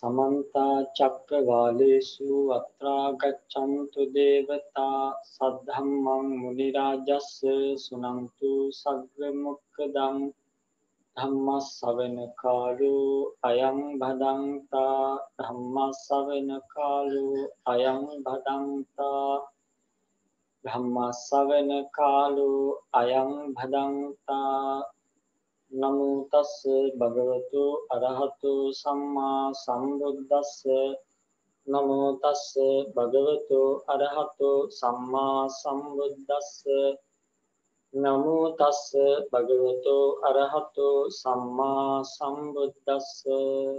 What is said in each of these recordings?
समन्ता चक्रवालेषु अत्रा गच्छन्तु देवता सद्धम्मं मुनिराजस्य शृणन्तु सग्मुक्तदं धम्मश्रवणकालो अयं भदन्ता धम्मश्रवणकालो अयं भदन्ता धम्मश्रवणकालो अयं भदन्ता नमो तस्से भगवतो अरहतो सम्मा सम्बुद्धस्से नमो तस्से भगवतो अरहतो सम्मा सम्बुद्धस्से नमो तस्से भगवतो अरहतो सम्मा सम्बुद्धस्से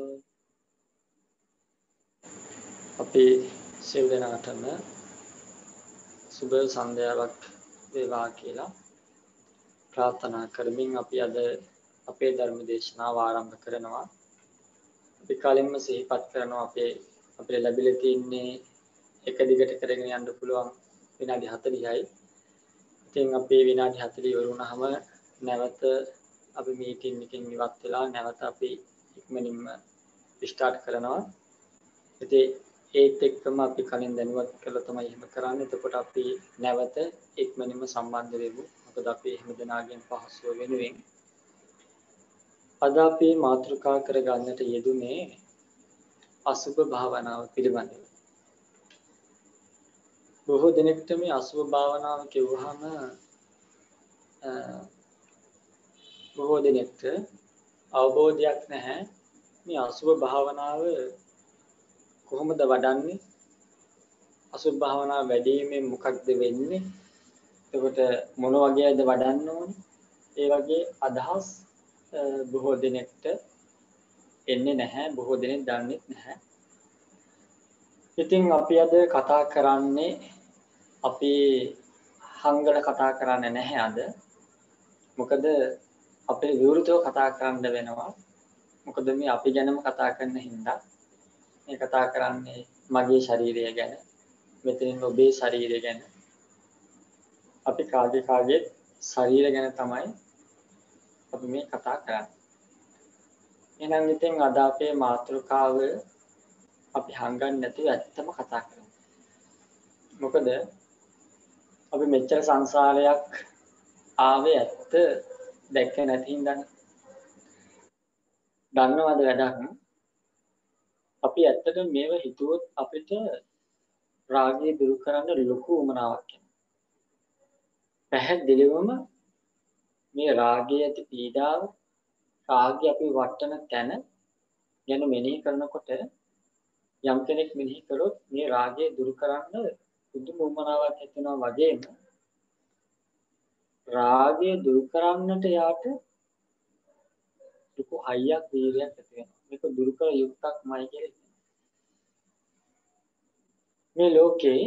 අපි සිල් දෙනාටම සුබ සන්ධ්‍යාවක් වේවා කියලා ප්‍රාර්ථනා කරමින් අපි අද අපේ ධර්ම දේශනාව ආරම්භ කරනවා. අපි කලින්ම සිහිපත් කරනවා අපේ ලැබිලා තියෙන්නේ එක දිගට කරගෙන යන්න පුළුවන් විනාඩි 40යි. ඉතින් අපි විනාඩි 40 ඉවර වුණාම නැවත අපි මීටින් එකකින් ඉවත් වෙලා නැවත අපි ඉක්මනින්ම ස්ටාර්ට් කරනවා. ඉතින් ඒත් එක්කම අපි කලින් දැනුවත් කළා තමයි එහෙම කරන්නේ. එතකොට අපි නැවත ඉක්මනින්ම සම්බන්ධ වෙමු. මොකද අපි හැමදෙනාගෙන් පහසුව වෙනුවෙන් අද අපි මාතෘකා කරගන්නට යෙදුනේ අසුභ භාවනාව පිළිබඳව. බොහෝ දෙනෙක්ට මේ අසුභ භාවනාව කියවහම බොහෝ දෙනෙක්ට අවබෝධයක් නැහැ මේ අසුභ භාවනාව කොහොමද වඩන්නේ? අසුභ භාවනාව වැඩිමෙන් මොකක්ද වෙන්නේ? එතකොට මොන වගේද වඩන්න ඕනේ? ඒ වගේ අදහස් බොහෝ දෙනෙක්ට එන්නේ නැහැ. බොහෝ දෙනෙක් දන්නේ නැහැ. ඉතින් අපි අද කතා කරන්නේ අපි හංගල කතා කරන්නේ නැහැ අද. මොකද අපේ විවෘතව කතා කරන්න වෙනවා. මොකද මේ අපි ගැනම කතා කරන හින්දා මේ කතා කරන්නේ මගේ ශරීරය ගැන. මෙතනින් ඔබේ ශරීරය ගැන. අපි කාගේ ශරීරය ගැන තමයි අපි මේ කතා කරන්නේ. එහෙනම් ඉතින් අද අපේ මාතෘකාව අපි හංගන්නේ නැතුව ඇත්තම කතා කරමු. මොකද අපි මෙච්චර සංසාරයක් ආවේ ඇත්ත දැක්ක නැති හින්දානේ. දන්නවද වැඩක්? අපි ඇත්තටම මේව හිතුවොත් අපිට රාගය දුරු කරන්න ලොකු උමනාවක් එනවා. පැහැදිලිවම මේ රාගය ඇති පීඩාව රාගය අපි වටන තැන ගැන මෙනෙහි කරනකොට යම් කෙනෙක් මෙනෙහි කරොත් මේ රාගය දුරු කරන්න පුදුම උමනාවක් ඇති වෙනවා වගේම රාගය දුරු කරන්නට යාට ලොකු හයියක් වීර්යයක් ඇති වෙනවා. මේක දුරු කර යුක්තක්මයි කියලා. මේ ලෝකේ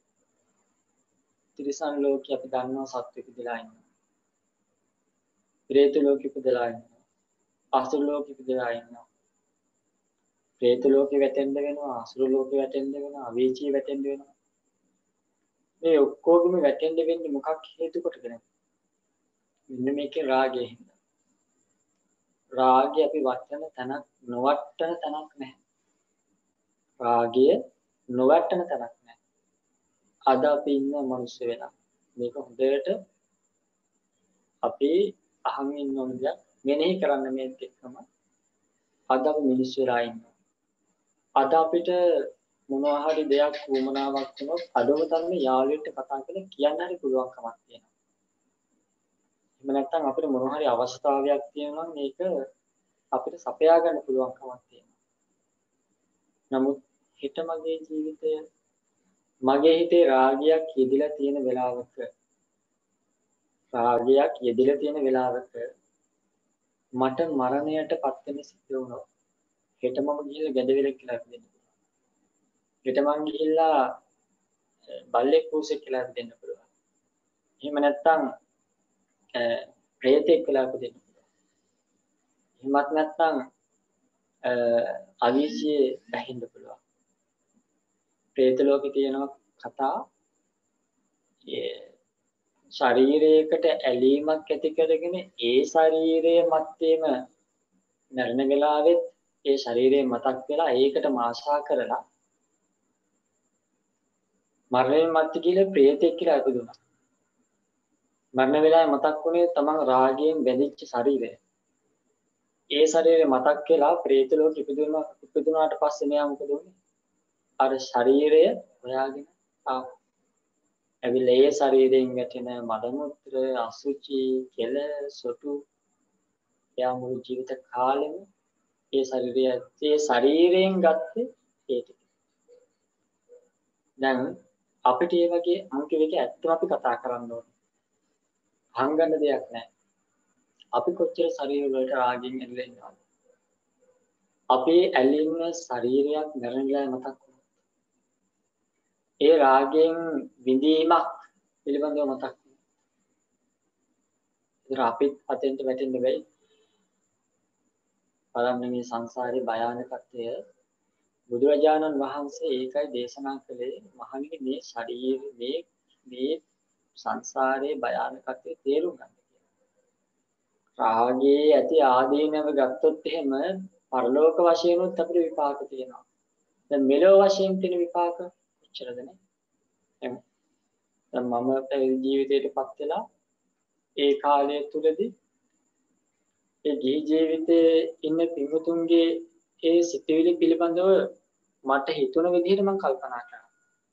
තිරිසන් ලෝකේ අපි දන්නවා සත්ත්ව ඉපදලා ඉන්නවා. ප්‍රේත ලෝකෙ ඉපදලා ඉන්නවා. අසුර ලෝකෙ ඉපදලා ඉන්නවා. ප්‍රේත ලෝකෙ වැටෙන්න වෙනවා, අසුර ලෝකෙ වැටෙන්න වෙනවා, අවීචී වැටෙන්න වෙනවා. මේ ඔක්කොගෙම වැටෙන්න වෙන්නේ මොකක් හේතු කොටගෙන? මෙන්න මේකේ රාගය හින්දා. රාගය අපි වටන තැනක් නොවටන තැනක් නැහැ. රාගය නොවටන තැනක් නැහැ. අද අපි ඉන්න මිනිස්සු වෙලා මේක හොඳට අපි අහන් ඉන්න ඕන දෙයක් මෙනෙහි කරන්න මේක එක්කම අද අපි මිනිස්සු වෙලා ඉන්නවා. අද අපිට මොනවා හරි දෙයක් වුමනාවක් වුණොත් අදම තමයි යාළුවෙක්ට කතා කරලා කියන්න හරි පුළුවන්කමක් තියෙනවා. එහෙම නැත්නම් අපිට මොනවා හරි අවස්ථාවක් තියෙනවා නම් මේක අපිට සපයා ගන්න පුළුවන්කමක් තියෙනවා. නමුත් හිත මගේ ජීවිතය මගේ හිතේ රාගයක් යෙදিলা තියෙන වෙලාවක මට මරණයට පත් වෙන්න සිද්ධ වුණා. හෙට මම ගිහිල්ලා ගැදවිලක් කියලා දෙන්න පුළුවන්. හෙට මම ගිහිල්ලා බල්ලෙක් පූසෙක් කියලා දෙන්න පුළුවන්. එහෙම නැත්නම් ප්‍රේතෙක් කියලා දෙන්න පුළුවන්. එහෙමත් නැත්නම් අවීචියේ බහින්න පුළුවන්. ප්‍රේත ලෝකේ තියෙන කතා ශරීරයකට ඇලීමක් ඇති කරගෙන ඒ ශරීරයේ මැත්තේම මරණ වෙලාවෙත් ඒ ශරීරයෙන් මතක් වෙලා ඒකට මාශා කරලා මරණයෙන් මත්තේ කියලා ප්‍රේතෙක් කියලා ඉපදුණා. මරණ වෙලාවේ මතක් වුණේ තමන් රාගයෙන් බැඳිච්ච ශරීරය. ඒ ශරීරය මතක් වෙලා ප්‍රේත ලෝකෙ ඉපදුනාට පස්සේ මෙයා මොකද වුනේ? අර ශරීරය හොයාගෙන ආවා. ඇවිල්ලා ඒ ශරීරයෙන් වැටෙන මල මුත්‍ර අසුචි කෙල සොටු එයා මුළු ජීවිත කාලෙම ඒ ශරීරයෙන් ගත්තේ ඒ ටික. දැන් අපිට මේ වගේ අංකෙක ඇත්තම අපි කතා කරන්න ඕනේ. හංගන්න දෙයක් නැහැ. අපි කොච්චර ශරීර වලට රාගයෙන් ඇලිලා ඉන්නවද? අපේ ඇලින්න ශරීරයක් මරණලා මතක් වුණා. ඒ රාගයෙන් විඳීමක් පිළිබඳව මතක් වුණා. ඒතර අපි අතෙන්ට වැටෙන්න බැයි. බලන්න මේ සංසාරේ භයානකත්වය බුදුරජාණන් වහන්සේ ඒකයි දේශනා කළේ මහණෙනි මේ ශරීරයේ මේ සංසාරේ භයානකත්වය තේරුම් ගන්න කියලා. රාගයේ ඇති ආදීනව ගත්තොත් එහෙම පරලෝක වශයෙන් උත් අපිට විපාක තියෙනවා. දැන් මෙලොව වශයෙන් තියෙන විපාක කොච්චරද නේ? එහෙනම් දැන් මම ජීවිතයටපත් වෙලා ඒ කාලය තුලදී ඒ ජීවිතයේ ඉන්න පින්වතුන්ගේ ඒ සිතුවිලි පිළිබඳව මට හිතුණ විදිහට මම කල්පනා කරා.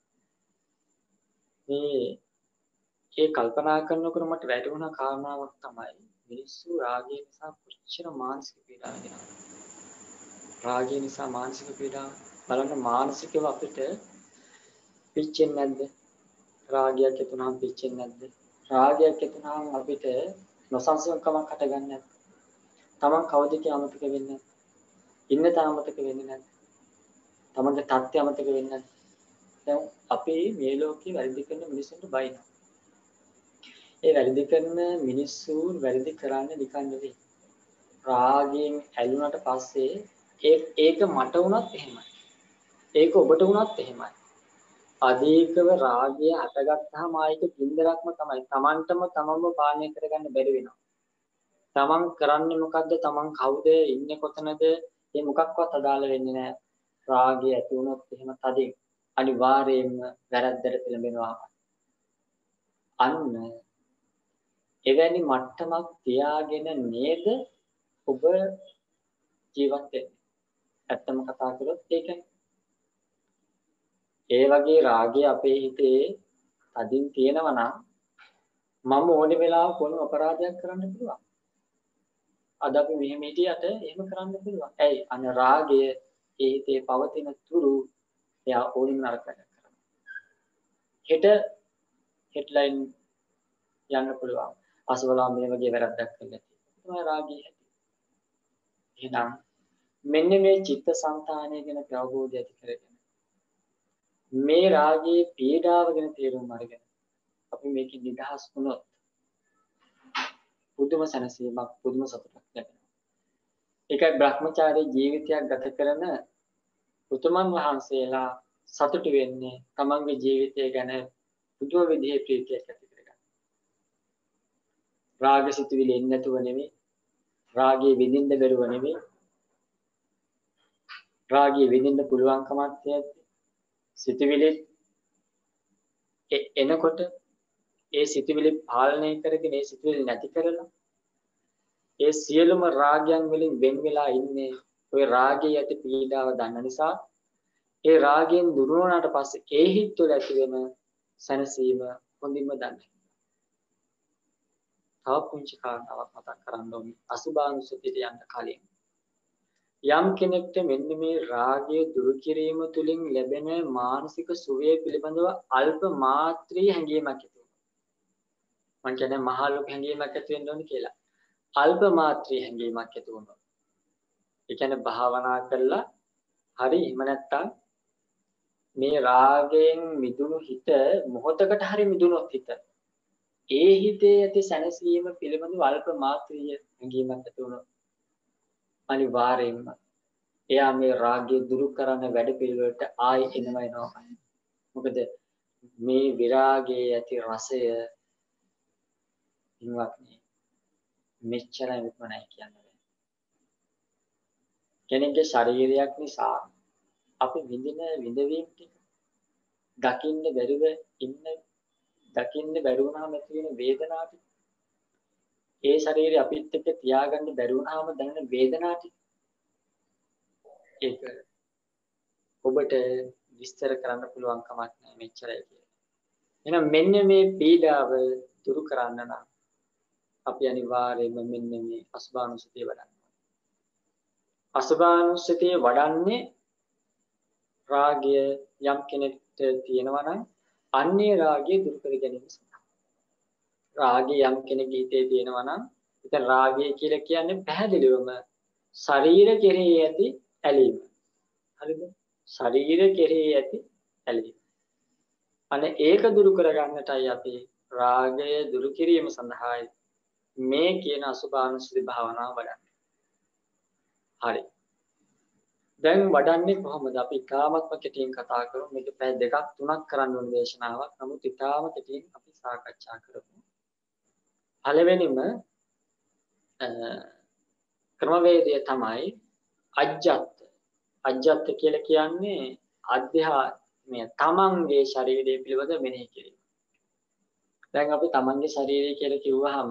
මේ කල්පනා කරනකොට මට වැටුණ කාරණාවක් තමයි මිනිස්සු රාගය නිසා කොච්චර මානසික පීඩාවක් විඳිනවද? රාගය නිසා මානසික පීඩාව බලන්න මානසිකව අපිට පිච්චෙන්නේ නැද්ද? රාගයක් ඇතුණාම පිච්චෙන්නේ නැද්ද? රාගයක් ඇතුණාම අපිට නොසන්සුන්කමක් හටගන්නේ නැද්ද? තමන් කවුද කියලා අමතක වෙන්නේ නැද්ද? ඉන්න තැන අමතක වෙන්නේ නැද්ද? තමන්ගේ තත්ත්වය අමතක වෙන්නේ නැද්ද? දැන් අපි මේ ලෝකේ වැරදි කරන මිනිස්සුන්ට බයිනවා. ඒ වැරදි කරන මිනිස්සු වැරදි කරන්නේ නිකන් නෙවෙයි. රාගයෙන් ඇලුනට පස්සේ ඒක මට වුණත් එහෙමයි. ඒක ඔබට වුණත් එහෙමයි. අධිකව රාගය හටගත්තාම ආයික කින්දරක්ම තමයි. Tamanටම තමන්ව පාලනය කරගන්න බැරි වෙනවා. තමන් කරන්නේ මොකද්ද? තමන් කවුද? ඉන්නේ කොතනද? මේ මොකක්වත් අදාළ වෙන්නේ නැහැ. රාගය ඇති වුණොත් එහෙම තදින් අනිවාර්යයෙන්ම වැරද්දට පෙළඹෙනවා. අන්න එවැනි මට්ටමක් තියාගෙන නේද ඔබ ජීවත් වෙන්නේ. ඇත්තම කතා කරොත් ඒකයි. ඒ වගේ රාගය අපේ හිතේ තදින් තියෙනවා නම් මම ඕනේ වෙලාවක කොන අපරාධයක් කරන්න පුළුවන්. අද අපි මෙහෙම හිටියට එහෙම කරන්න පුළුවන්. ඇයි? අන්න රාගය ඒ හිතේ පවතින තුරු එයා ඕනින් නරකයක් කරනවා. හෙඩ්ලයින් යන්න පුළුවන්. අසවලා මේ වගේ වැරද්දක් කළා. තමයි රාගය ඇති. එහෙනම් මෙන්න මේ චිත්තසංතානය ගැන අවබෝධය ඇති කරගෙන මේ රාගයේ පීඩාව ගැන තේරුම් අරගෙන අපි මේකෙන් නිදහස් වුණොත් පුදුම සැනසීමක් පුදුම සතුටක් ලැබෙනවා. ඒකයි Brahmachari ජීවිතයක් ගත කරන උතුමන් වහන්සේලා සතුටු වෙන්නේ තමන්ගේ ජීවිතය ගැන පුදුම විදිහේ ප්‍රීතියක් ඇති කරගන්න. රාගසිතුවිලි එන්නේ නැතුව නෙමෙයි, රාගයේ විඳින්න බැරුව නෙමෙයි, රාගයේ විඳින්න පුළුවන්කමක් තියෙද්දි සිතුවිලි එනකොට ඒ සිතුවිලි පාලනය කරගෙන ඒ සිතුවිලි නැති කරලා ඒ සියලුම රාගයන් වලින් වෙන් වෙලා ඉන්නේ ඔය රාගයේ ඇති පීඩාව දන්න නිසා ඒ රාගයෙන් දුරු වුණාට පස්සේ ඒ හිත් තුළ ඇති වෙන සැනසීම හොඳින්ම දන්නේ. තව පුංචි කාරණාවක් මතක් කරගන්න ඕනේ අසුභානුසතියට යන්න කලින්. යම් කෙනෙක්ට මෙන්න මේ රාගය දුරු කිරීම තුළින් ලැබෙන මානසික සුවය පිළිබඳව අල්ප මාත්‍රී හැඟීමක් ඇති වෙනවා. මං කියන්නේ මහා ලොකු හැඟීමක් ඇති වෙන්න ඕනේ කියලා. අල්ප මාත්‍රී හැඟීමක් ඇති වුණා. ඒ කියන්නේ භාවනා කළා හරි එහෙම නැත්තම් මේ රාගයෙන් මිදුණු හිත මොහොතකට හරි මිදුණොත් හිත ඒ හිතේ ඇති සැනසීම පිළිබඳව අල්ප මාත්‍රීය හැඟීමක් ඇති වුණා. අනිවාර්යයෙන්ම එයා මේ රාගය දුරු කරන වැඩ පිළිවෙලට ආයෙ එනවා. මොකද මේ විරාගයේ ඇති රසය ඉන්නවත් මෙච්චරයි විපමණයි කියන්නේ. කෙනෙක්ගේ ශරීරයක් නිසා අපි විඳින විඳවීම් ටික දකින්න බැරුව ඉන්න දකින්න බැරි වුණාම ඇති වෙන වේදනාව ටික ඒ ශරීරය අපිත් එක්ක තියාගන්න බැරි වුණාම දැනෙන වේදනාව ටික ඒක ඔබට විස්තර කරන්න පුළුවන් කමක් නැහැ මෙච්චරයි කියලා. එහෙනම් මෙන්න මේ පීඩාව දුරු කරන්න නම් අපි අනිවාර්යයෙන්ම මෙන්න මේ අසුභානුස්සතිය වඩන්න. අසුභානුස්සතිය වඩන්නේ රාගය යම් කෙනෙක්ට තියෙනවා නම් අන්නේ රාගය දුරු කර ගැනීම සඳහා. රාගය යම් කෙනෙකුගේ හිතේ තියෙනවා නම් ඉතින් රාගය කියලා කියන්නේ පැහැදිලිවම ශරීර කෙරෙහි ඇති ඇලීම. හරිද? ශරීර කෙරෙහි ඇති ඇලීම. අනේ ඒක දුරු කරගන්නටයි අපි රාගය දුරු කිරීම සඳහායි මේ කියන අසුභානුස්සති භාවනාව වඩන්නේ. හරි. දැන් වඩන්නේ කොහොමද? අපි ඉතාමත්ම කෙටියෙන් කතා කරමු. මේක පැය දෙකක් තුනක් කරන්න ඕන දේශනාවක්. නමුත් ඉතාම කෙටියෙන් අපි සාකච්ඡා කරමු. පළවෙනිම ක්‍රමවේදය තමයි අජ්ජත්. අජ්ජත් කියලා කියන්නේ අධ්‍යාත්මය තමන්ගේ ශරීරය පිළිබඳ මෙනෙහි කිරීම. දැන් අපි තමන්ගේ ශරීරය කියලා කිව්වහම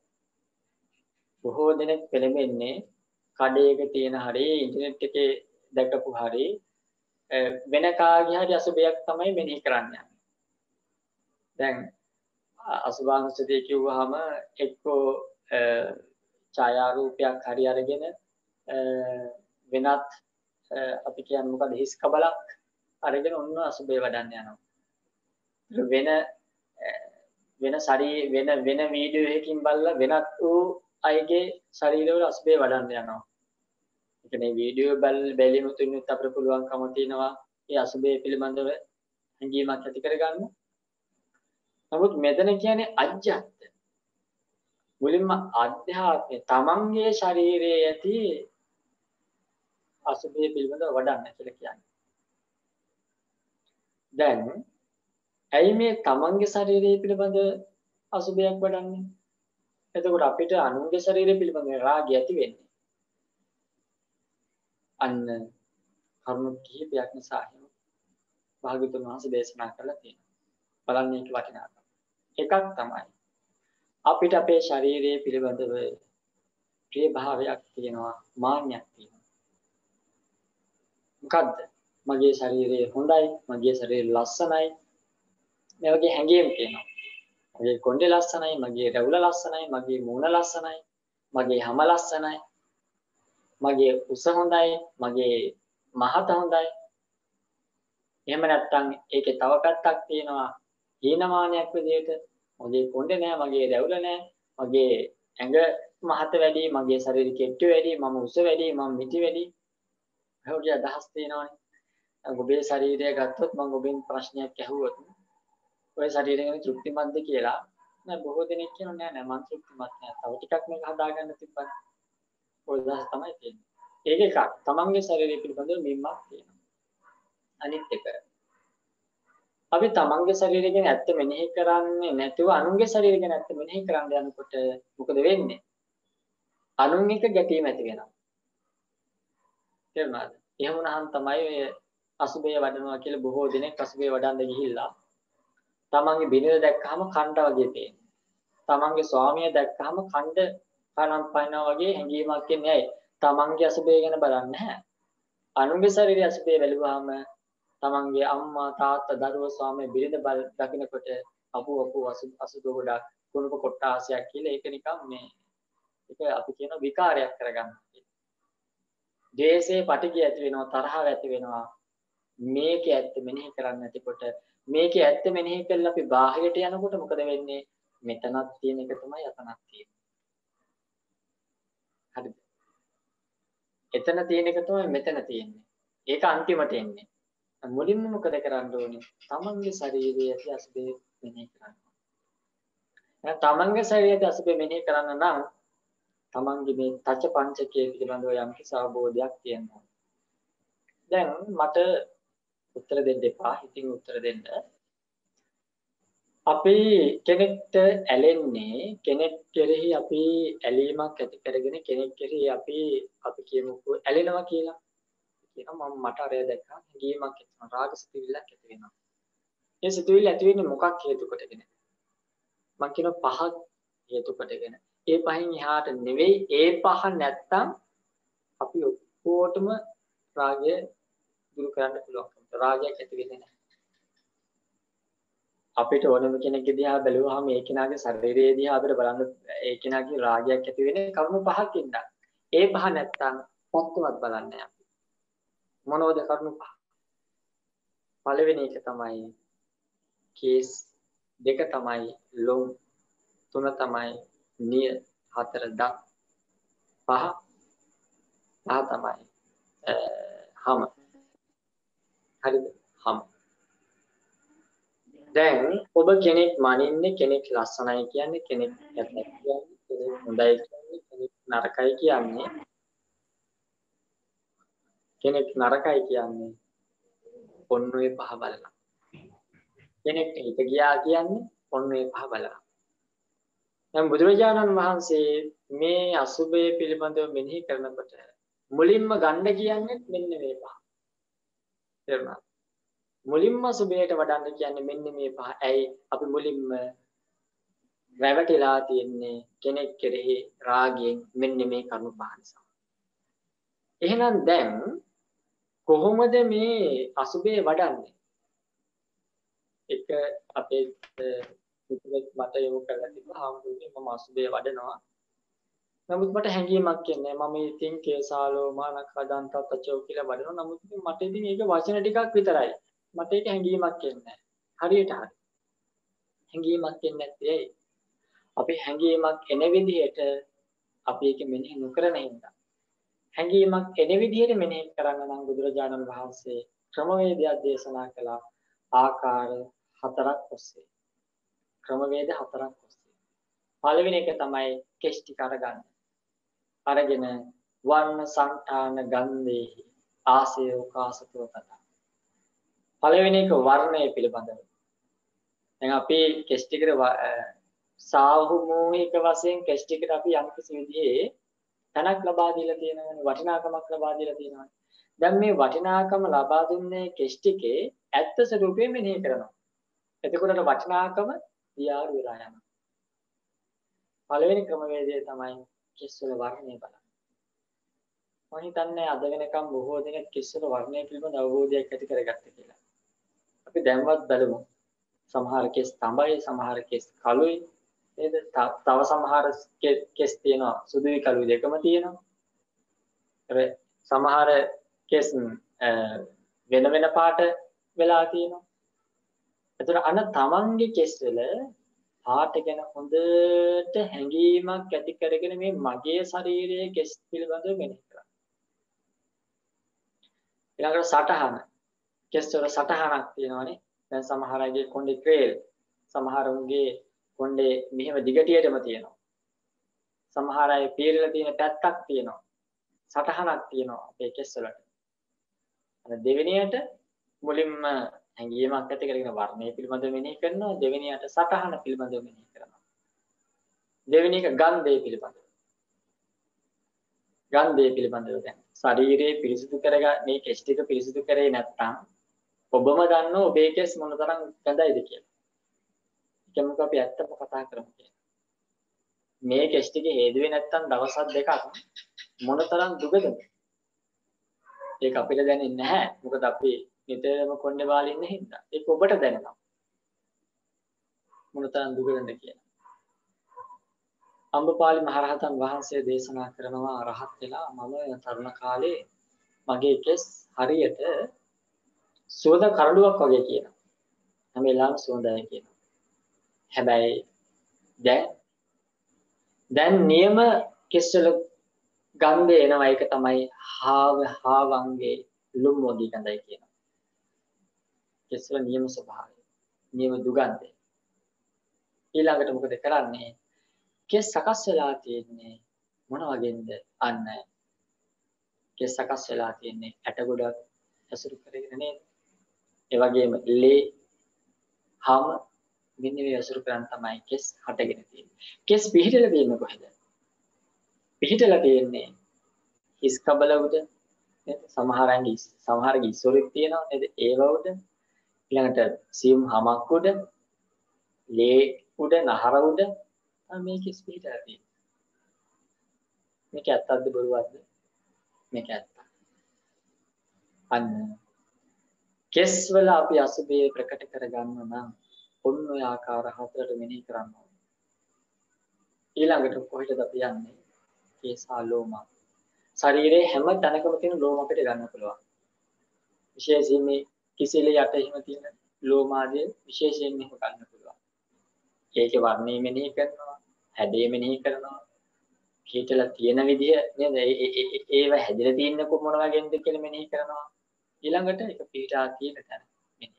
බොහෝ දෙනෙක් පෙළඹෙන්නේ කඩේක තියෙන හරි ඉන්ටර්නෙට් එකේ දැකපු හරි වෙන කාගේ හරි අසුබයක් තමයි මෙනෙහි කරන්නේ. දැන් අසුභානුස්සතිය කිව්වහම එක්කෝ ඡායාරූපයක් හරි අරගෙන වෙනත් අපි කියන්නේ මොකද හිස් කබලක් අරගෙන ඔන්න අසුබේ වඩන්න යනවා. වෙන වෙන වීඩියෝ එකකින් බලලා වෙනත් වූ අයගේ ශරීරවල අසුබේ වඩන්න යනවා. ඒ කියන්නේ වීඩියෝ බැලීම තුලින් අපිට පුළුවන්කම තියෙනවා ඒ අසුබේ පිළිබඳව හැඟීමක් ඇති කරගන්න. නමුත් මෙතන කියන්නේ අජ්ජත්. මුලින්ම අධ්‍යාත්මය තමන්ගේ ශරීරයේ ඇති අසුබේ පිළිබඳව වඩන්න කියලා කියන්නේ. දැන් ඇයි මේ තමන්ගේ ශරීරය පිළිබඳ අසුබයක් වඩන්නේ? එතකොට අපිට අනුන්ගේ ශරීරය පිළිබඳ රාගය ඇති වෙන්නේ. අන්න කරුණු කිහිපයක් නිසා භාග්‍යවතුන් වහන්සේ දේශනා කළා තියෙනවා. බලන්න මේක වටිනාකම. එකක් තමයි අපිට අපේ ශරීරය පිළිබඳව ප්‍රිය භාවයක් තියෙනවා, මාන්නයක් තියෙනවා. මොකද්ද? මගේ ශරීරය හොඳයි, මගේ ශරීරය ලස්සනයි. මේ වගේ හැඟීම් තියෙනවා. මගේ කොණ්ඩේ ලස්සනයි, මගේ රැවුල ලස්සනයි, මගේ මූණ ලස්සනයි, මගේ හම ලස්සනයි, මගේ උස හොඳයි, මගේ මහත හොඳයි. එහෙම නැත්නම් ඒකේ තව පැත්තක් තියෙනවා හීනමානයක් විදිහට. මගේ කොණ්ඩේ නෑ, මගේ රැවුල නෑ, මගේ ඇඟ මහත වැඩි, මගේ ශරීර කෙට්ටු වැඩි, මම උස වැඩි, මම මිටි වැඩි. ඒ වගේ අදහස් තියෙනවානේ. ඔබේ ශරීරය ගත්තොත් මම ඔබෙන් ප්‍රශ්නයක් ඇහුවොත් ඔය ශරීරය ගැන තෘප්තිමත්ද කියලා නෑ බොහෝ දෙනෙක් කියනවා නෑ මම තෘප්තිමත් නෑ. තව ටිකක් මේක හදාගන්න තිබ්බත් ඔය දහස් තමයි තියෙන්නේ. ඒක එකක්. තමන්ගේ ශරීරය පිළිබඳව මිම්මක් තියෙනවා. අනිත් එක අපි තමන්ගේ ශරීරය ගැන ඇත්ත මෙනෙහි කරන්නේ නැතුව අනුන්ගේ ශරීරය ගැන ඇත්ත මෙනෙහි කරන්න යනකොට මොකද වෙන්නේ? අනුන් එක ගැටීම ඇති වෙනවා. තේරුණාද? එහෙම වුණාම තමයි ඔය අසුබය වඩනවා කියලා බොහෝ දෙනෙක් අසුබය වඩන්න ගිහිල්ලා තමන්ගේ බිනර දැක්කහම කණ්ඩා වගේ පේනවා. තමන්ගේ ස්වාමියා දැක්කහම කණ්ඩ කනම් පයින්නා වගේ හැඟීමක් එන්නේ ඇයි? තමන්ගේ අසුබය ගැන බලන්නේ නැහැ. අනුන්ගේ ශරීරයේ අසුබය බැලුවාම තමන්ගේ අම්මා තාත්තා දරුවෝ ස්වාමියා බිරිඳ බල දකින්නකොට අපු අසුබ ගොඩක් කුණුක කොට්ටාසයක් කියලා ඒක නිකන් මේ ඒක අපි කියන විකාරයක් කරගන්න. ද්වේෂයේ පටිගය ඇති වෙනවා, තරහව ඇති වෙනවා. මේකේ ඇත්ත මෙනෙහි කරන්නේ නැතිකොට මේකේ ඇත්ත මෙනෙහි කරලා අපි බාහිරට යනකොට මොකද වෙන්නේ? මෙතනක් තියෙන එක තමයි අතනක් තියෙන්නේ. හරිද? එතන තියෙන එක තමයි මෙතන තියෙන්නේ. ඒක අන්තිමට එන්නේ. මුලින්ම මොකද කරන්න ඕනේ? තමන්ගේ ශරීරයේ ඇති අසුබේ මෙනෙහි කරන්න. එහෙනම් තමන්ගේ ශරීරයේ අසුබේ මෙනෙහි කරන්න නම් තමන්ගේ මේ තච පංචකයේ පිළිබඳව යම් කිසි අවබෝධයක් තියෙනවා. දැන් මට උත්තර දෙන්න එපා. ඉතින් උත්තර දෙන්න. අපි කෙනෙක්ට ඇලෙන්නේ කෙනෙක් කෙරෙහි අපි ඇලීමක් ඇති කරගෙන කෙනෙක් කෙරෙහි අපි කියමුකෝ ඇලෙනවා කියලා. කියනවා මම මට අරය දැක්කා හැඟීමක් ඇති වෙනවා රාග සිතුවිල්ලක් ඇති වෙනවා. ඒ සිතුවිල්ල ඇති වෙන්නේ මොකක් හේතු කොටගෙන? මම කියන පහක් හේතු කොටගෙන. ඒ පහෙන් එහාට නෙවෙයි ඒ පහ නැත්තම් අපි ඔක්කොටම රාගය දුරු කරන්න පුළුවන්. රාගයක් ඇති වෙන්නේ නැහැ. අපිට ඕනම කෙනෙක්ගේ දිහා බැලුවාම ඒ කෙනාගේ ශරීරයේ දිහා අපිට බලන්න ඒ කෙනාගේ රාගයක් ඇති වෙන්නේ කරුණු පහක් ඉඳන්. ඒ පහ නැත්තම් කොහොමවත් බලන්නේ අපි. මොනවද කරුණු පහ? පළවෙනි එක තමයි කේස්, දෙක තමයි ලොම්, තුන තමයි නිය, හතර දත්, පහ තමයි හම. හරිද? හම. දැන් ඔබ කෙනෙක් මනින්නේ කෙනෙක් ලස්සනයි කියන්නේ කෙනෙක් කැතයි කියන්නේ කෙනෙක් හොඳයි කියන්නේ කෙනෙක් නරකයි කියන්නේ ඔන්න ඔය පහ බලලා කෙනෙක්ට හිත ගියා කියන්නේ ඔන්න ඔය පහ බලලා දැන් බුදුරජාණන් වහන්සේ මේ අසුබය පිළිබඳව මෙනෙහි කරනකොට මුලින්ම ගන්න කියන්නේ මෙන්න මේ පහ තේරුණාද මුලින්ම සුබයට වඩන්න කියන්නේ මෙන්න මේ පහ ඇයි අපි මුලින්ම රැවටිලා තියන්නේ කෙනෙක් කෙරෙහි රාගයෙන් මෙන්න මේ කරුණු පහ නිසා. එහෙනම් දැන් කොහොමද මේ අසුබේ වඩන්නේ? එක අපේ පුතුෙක් මට යොමු කරලා තිබ්බා හාමුදුරුවනේ මම අසුබේ වඩනවා. නමුත් මට හැඟීමක් එන්නේ මම ඉතින් කේසාලෝ මානකදන්ත තචෝ කියලා වඩනවා. නමුත් මට ඉතින් ඒක වචන ටිකක් විතරයි. මට ඒක හැඟීමක් එන්නේ හරියට හරි. හැඟීමක් එන්නේ නැත්තේ ඇයි? අපි හැඟීමක් එන විදිහට අපි ඒක මෙනෙහි නොකරන හින්දා. හැඟීමක් එන විදිහට මෙනෙහි කරන්න නම් බුදුරජාණන් වහන්සේ ක්‍රමවේදයක් දේශනා කළා ආකාර හතරක් ඔස්සේ. ක්‍රමවේද හතරක් ඔස්සේ. පළවෙනි එක තමයි කෙස් ටික අරගන්න. අරගෙන වර්ණ සංඨාන ගන්ධේහි ආසයෝ කාසතෝ තත. පළවෙනි එක වර්ණය පිළිබඳව. දැන් අපි කෙස් ටිකට සාහූමෝහික වශයෙන් කෙස් ටිකට අපි යම් කිසි විදිහේ තනක් ලබා දීලා තියෙනවනේ වටිනාකමක් ලබා දීලා තියෙනවනේ. දැන් මේ වටිනාකම ලබා දුන්නේ කෙස් ටිකේ ඇත්ත ස්වરૂපය මෙනෙහි කරනවා. එතකොට වටිනාකම දියාරු වෙලා යනවා. පළවෙනි ක්‍රමවේදය තමයි කෙස් වල වර්ණය බලන්න. මම හිතන්නේ අද වෙනකම් බොහෝ දෙනෙක් කෙස් වල වර්ණය පිළිබඳ අවබෝධයක් ඇති කරගත්තා කියලා. අපි දැන්වත් බලමු. සමහර කෙස් තඹයි, සමහර කෙස් කළුයි. නේද? තව සමහර කෙස් තියෙනවා සුදුයි කළුයි දෙකම තියෙනවා. සමහර කෙස් වෙන වෙන පාට වෙලා තියෙනවා. ඒතර අන තමන්ගේ කෙස් වල පාට ගැන හොඳට හැඟීමක් ඇති කරගෙන මේ මගේ ශරීරයේ කෙස් පිළිබඳව මෙනෙහි කරන්න. ඊළඟට සටහන. කෙස් වල සටහනක් තියෙනවානේ. දැන් සමහර අයගේ කොණ්ඩේ ක්‍රේල්, සමහරුන්ගේ කොණ්ඩේ මෙහෙම දිගටියටම තියෙනවා. සමහර අය පීරලා තියෙන පැත්තක් තියෙනවා. සටහනක් තියෙනවා අපේ කෙස් වලට. අර දෙවෙනියට මුලින්ම හැඟීමක් ඇති කරගෙන වර්ණය පිළිබඳව මෙනෙහි කරනවා. දෙවෙනියට සටහන පිළිබඳව මෙනෙහි කරනවා. දෙවෙනි එක ගන්ධය පිළිබඳව. ගන්ධය පිළිබඳව දැන් ශරීරයේ පිරිසිදු කරගන්න මේ කෙස් ටික පිරිසිදු කරේ නැත්නම් ඔබම දන්නෝ ඔබේ කෙස් මොනතරම් ගඳයිද කියලා. ඒකමක අපි ඇත්තම කතා කරමු කියලා. මේ කෙස් ටික හේදුවේ නැත්නම් දවස් දෙකක් මොනතරම් දුකද? ඒක අපිට දැනෙන්නේ නැහැ. මොකද අපි නිතරම කොණ්ඩේ වාලේ ඉන්න හින්දා. ඒක ඔබට දැනෙනවා. මොනතරම් දුකද කියලා. අම්බපාලි මහරහතන් වහන්සේ දේශනා කරනවා රහත් වෙලා මම තරුණ කාලේ මගේ කෙස් හරියට සුවඳ කරඬුවක් වගේ කියනවා. හැම වෙලාවෙම සුවඳයි කියනවා. හැබැයි දැන් නියම කෙස්වල ගන්ධය එනවා ඒක තමයි හාවංගේ ලුම් වගේ ගඳයි කියනවා. කෙස්වල නියම ස්වභාවය. නියම දුගන්ධය. ඊළඟට මොකද කරන්නේ? කෙස් සකස් වෙලා තියෙන්නේ මොන වගේද? අන්න කෙස් සකස් වෙලා තියෙන්නේ ඇට ගොඩක් ඇසුරු කරගෙන නේද? ඒ වගේම ලේ, හම, මෙන්න මේ අසුරු කරන් තමයි කෙස් හටගෙන තියෙන්නේ. කෙස් පිහිටලා තියෙන්නේ කොහෙද? පිහිටලා තියෙන්නේ හිස් කබල උඩ. සමහරගේ ඉස්සොරෙක් තියෙනවා නේද? ඒව උඩ. ඊළඟට සියුම් හමක් උඩ, ලේ උඩ, නහර උඩ මේ කෙස් පිහිටලා තියෙන්නේ. මේක ඇත්තක්ද බොරුවක්ද? මේක ඇත්ත. අන්න කෙස් වල අපි අසුභය ප්‍රකට කරගන්න නම් ඔන්න ඔය ආකාර හතරට මෙනෙහි කරන්න ඕනේ. ඊළඟට කොහෙටද අපි යන්නේ? කේසා ලෝම. ශරීරයේ හැම තැනකම තියෙන ලෝම අපිට ගන්න පුළුවන්. විශේෂයෙන් මේ කිසිලේ යට හිම තියෙන ලෝම ආදී විශේෂයෙන් මේක ගන්න පුළුවන්. ඒකේ වර්ණය මෙනෙහි කරනවා, හැඩය මෙනෙහි කරනවා. හිතලා තියෙන විදිය නේද? ඒව හැදිලා තියෙන මොන වගේද කියලා මෙනෙහි කරනවා. ඊළඟට ඒක පිටා තියෙන තැන මෙනෙහි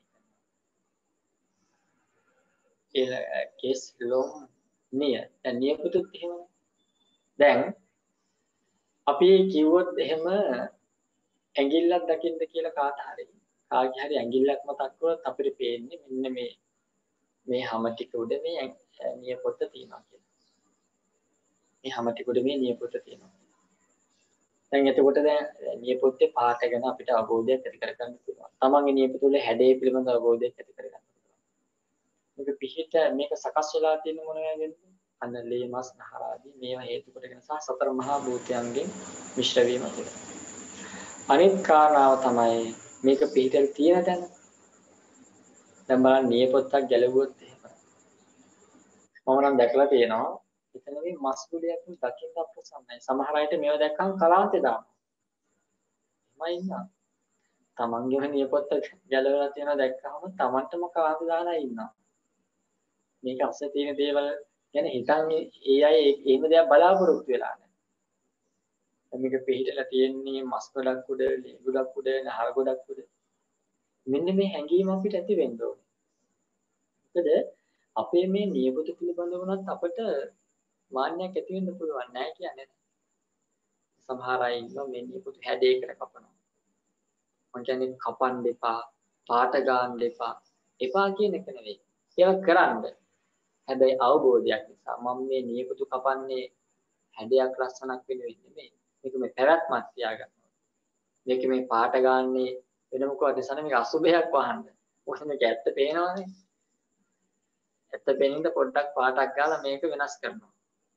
කරනවා. ඒ කේස් ලෝම නිය. දැන් නියපොතුත් එහෙමනේ. දැන් අපි කිව්වොත් එහෙම ඇඟිල්ලක් දකින්න කියලා කාට හරි කාගේ හරි ඇඟිල්ලක් මතක් කරොත් අපිට පේන්නේ මෙන්න මේ හැම ටික උඩ මේ නියපොත්ත තියෙනවා කියලා. මේ හැම ටික උඩ මේ නියපොත්ත තියෙනවා. දැන් එතකොට දැන් නියපොත්තේ පාට ගැන අපිට අවබෝධයක් ඇති කරගන්න පුළුවන්. තමන්ගේ නියපොතුලේ හැඩය පිළිබඳ අවබෝධයක් ඇති කරගන්න පුළුවන්. මේක පිහිට මේක සකස් වෙලා තියෙන මොන වගේද? අන්න ලේ මස් නහර ආදී මේවා හේතු කොටගෙන සහ සතර මහා භූතයන්ගෙන් මිශ්‍ර වීම තුළ. අනිත් කාරණාව තමයි මේක පිහිටල් තියෙන තැන. දැන් බලන්න නියපොත්තක් ගැලවුවොත් එහෙම. මම නම් දැකලා තියෙනවා එතන මේ මස් ගුලියක් දකින්න අප්‍රසන්නයි. සමහර අයට මේව දැක්කම කලාන්තේ දානවා. මම ඉන්නවා. තමන්ගේ නියපොත්ත ගැලවලා තියෙනවා දැක්කම තමන්ටම කලාන්තේ දාලා ඉන්නවා. මේක අස්සේ තියෙන දේවල් ගැන හිතන්නේ ඒ අය එහෙම දෙයක් බලාපොරොත්තු වෙලා නැහැ. මේක පිළිහිටලා තියෙන්නේ මස් ගොඩක් උඩ, ලේ ගොඩක් උඩ, නහර ගොඩක් උඩ. මෙන්න මේ හැඟීම අපිට ඇති වෙන්න ඕනේ. මොකද අපේ මේ නියපොතු පිළිබඳව උනත් අපිට මාන්නයක් ඇති වෙන්න පුළුවන් නෑ කියන්නේ. සමහර අය ඉන්නවා මේ නියපොතු හැඩයකට කපනවා. මං කියන්නේ කපන්න එපා, පාට ගන්න එපා. එපා කියන එක නෙවෙයි. ඒක කරන්න. හැබැයි අවබෝධයක් නිසා මම මේ නියපොතු කපන්නේ හැඩයක් ලස්සනක් වෙනුවෙන් නෙමෙයි. මේක මේ පැවැත්මක් තියාගන්නවා. මේක මේ පාට ගන්නේ වෙන මොකවද සන මේක අසුභයක් වහන්න. මොකද මේක ඇත්ත පේනවනේ. ඇත්ත පේනින්ද පොඩ්ඩක් පාටක් ගාලා මේක වෙනස් කරනවා.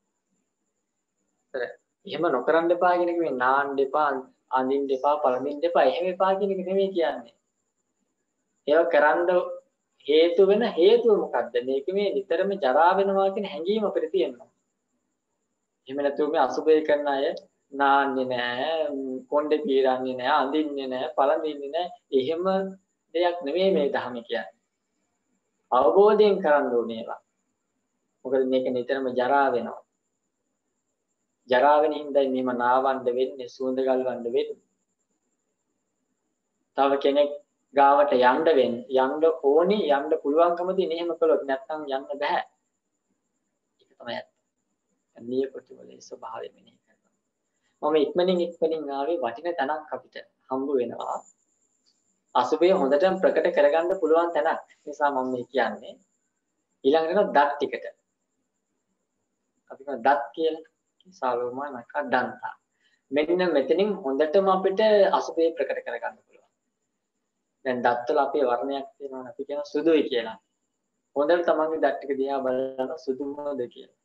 එහෙම නොකරන්න එපා කියන එක මේ නාන්න එපා, අඳින්න එපා, පළඳින්න එපා. එහෙම එපා කියන එක නෙමෙයි කියන්නේ. ඒක කරන්න හේතු වෙන හේතුව මොකද්ද? මේක මේ නිතරම ජරා වෙනවා කියන හැඟීම අපිට තියෙනවා. එහෙම නැතුව මේ අසුබය කරන අය නාන්නේ නැහැ, කොණ්ඩේ පීරන්නේ නැහැ, අඳින්නේ නැහැ, පළඳින්නේ නැහැ. එහෙම දෙයක් නෙමෙයි මේ ධර්ම කියන්නේ. අවබෝධයෙන් කරන්න ඕනේ ඒවා. මොකද මේක නිතරම ජරා වෙනවා. ජරා වෙන හින්දායි මෙහෙම නාවන්න වෙන්නේ, සුවඳ ගල්වන්න වෙන්නේ. තව කෙනෙක් ගාවට යන්න ඕනි, යන්න පුළුවන්කම තියෙන එහෙම කළොත් නැත්නම් යන්න බෑ. ඒක තමයි ඇත්ත. නියපොතු වල ස්වභාවය මෙනෙහි කරනවා. මම ඉක්මනින් ආවේ වටින තැනක් අපිට හම්බ වෙනවා. අසුබය හොඳටම ප්‍රකට කරගන්න පුළුවන් තැනක්. නිසා මම මේ කියන්නේ ඊළඟට දත් ටිකට. අපි කියන දත් කියලා සාලෝමා නක දන්තා. මෙන්න මෙතනින් හොඳටම අපිට අසුබය ප්‍රකට කරගන්න පුළුවන්. දැන් දත්වල අපේ වර්ණයක් තියෙනවා අපි කියන සුදුයි කියලා. හොඳට තමන්ගේ දත් ටික දිහා බලන සුදුමද කියලා.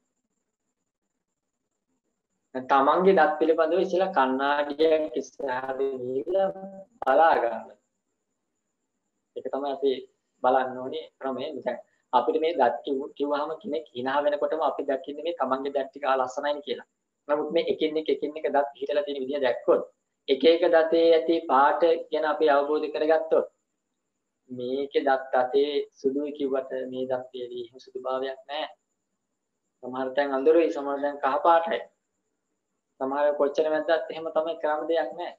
දැන් තමන්ගේ දත් පිළිබඳව ඉස්සෙල්ලා කණ්ණාඩියක් ඉස්සරහට ගිහලා බලා ගන්න. ඒක තමයි අපි බලන්න ඕනේ ක්‍රමය. දැන් අපිට මේ දත් කිව්වහම කෙනෙක් hina වෙනකොටම අපි දකින්නේ මේ තමන්ගේ දත් ටික ලස්සනයිනේ කියලා. නමුත් මේ එකින් එක දත් හිටලා තියෙන විදිය දැක්කොත් එක එක දතේ ඇති පාට ගැන අපි අවබෝධ කරගත්තොත් මේකේ දත් අතේ සුදුයි කිව්වට මේ දත්තේදී එහෙම සුදුභාවයක් නැහැ. සමහර තැන් අඳුරයි, සමහර තැන් කහ පාටයි. සමහර කොච්චර මැද්දත් එහෙම තමයි කරන්න දෙයක් නැහැ.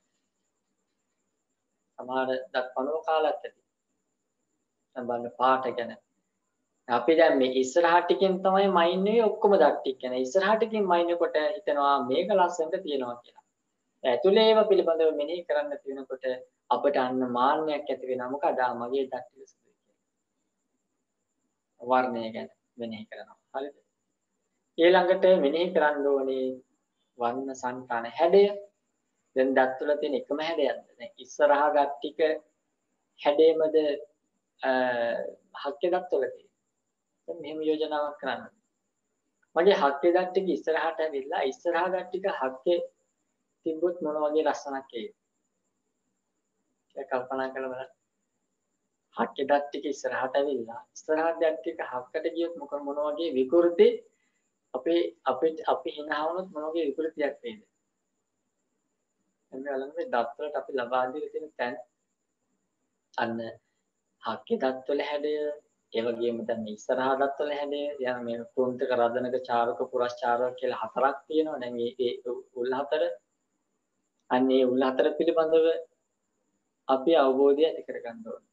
සමහර දත් පණුව කාලත් ඇති. සම්බන්ධ පාට ගැන. අපි දැන් මේ ඉස්සරහට ටිකෙන් තමයි මයින් නෙවෙයි ඔක්කොම දත් ටික ගැන. ඉස්සරහට ටිකෙන් මයින් කොට හිතනවා මේක ලස්සනට තියෙනවා කියලා. ඇතුලේ ඒවා පිළිබඳව මෙනෙහි කරන්න තියෙනකොට අපිට අන්න මාන්නයක් ඇති වෙනවා. මොකද මගේ දත් ටික සුදුයි කියලා. වර්ණය ගැන මෙනෙහි කරනවා. හරිද? ඊළඟට මෙනෙහි කරන්න ඕනේ වර්ණ සංකාන හැඩය. දැන් දත් වල තියෙන එකම හැඩයක්ද? දැන් ඉස්සරහා දත් ටික හැඩෙමද හක්කේ දත් වල තියෙන්නේ. දැන් මෙහෙම යෝජනාවක් කරන්න. මගේ හක්කේ දත් ටික ඉස්සරහට ඇවිල්ලා ඉස්සරහා දත් ටික හක්කේ තිබ්බොත් මොන වගේ ලස්සනක් එයිද? ඒක කල්පනා කරලා බලන්න. හක්කේ දත් ටික ඉස්සරහට ඇවිල්ලා ඉස්සරහා දත් ටික හක්කට ගියොත් මොන වගේ විකෘති අපි hina වුණොත් මොන වගේ විකෘතියක් වෙයිද? එන්න බලන්න මේ දත් වලට අපි ලබා දීලා තියෙන තැන අන්න හක්කේ දත් වල හැඩය ඒ වගේම දැන් මේ ඉස්සරහා දත් වල හැඩය යන මේ කුන්තක රදනක චාරක පුරස්චාරක කියලා හතරක් තියෙනවා. දැන් මේ උල් හතර අන්නේ උල් හතර පිළිබඳව අපි අවබෝධය ඇති කරගන්න ඕනේ.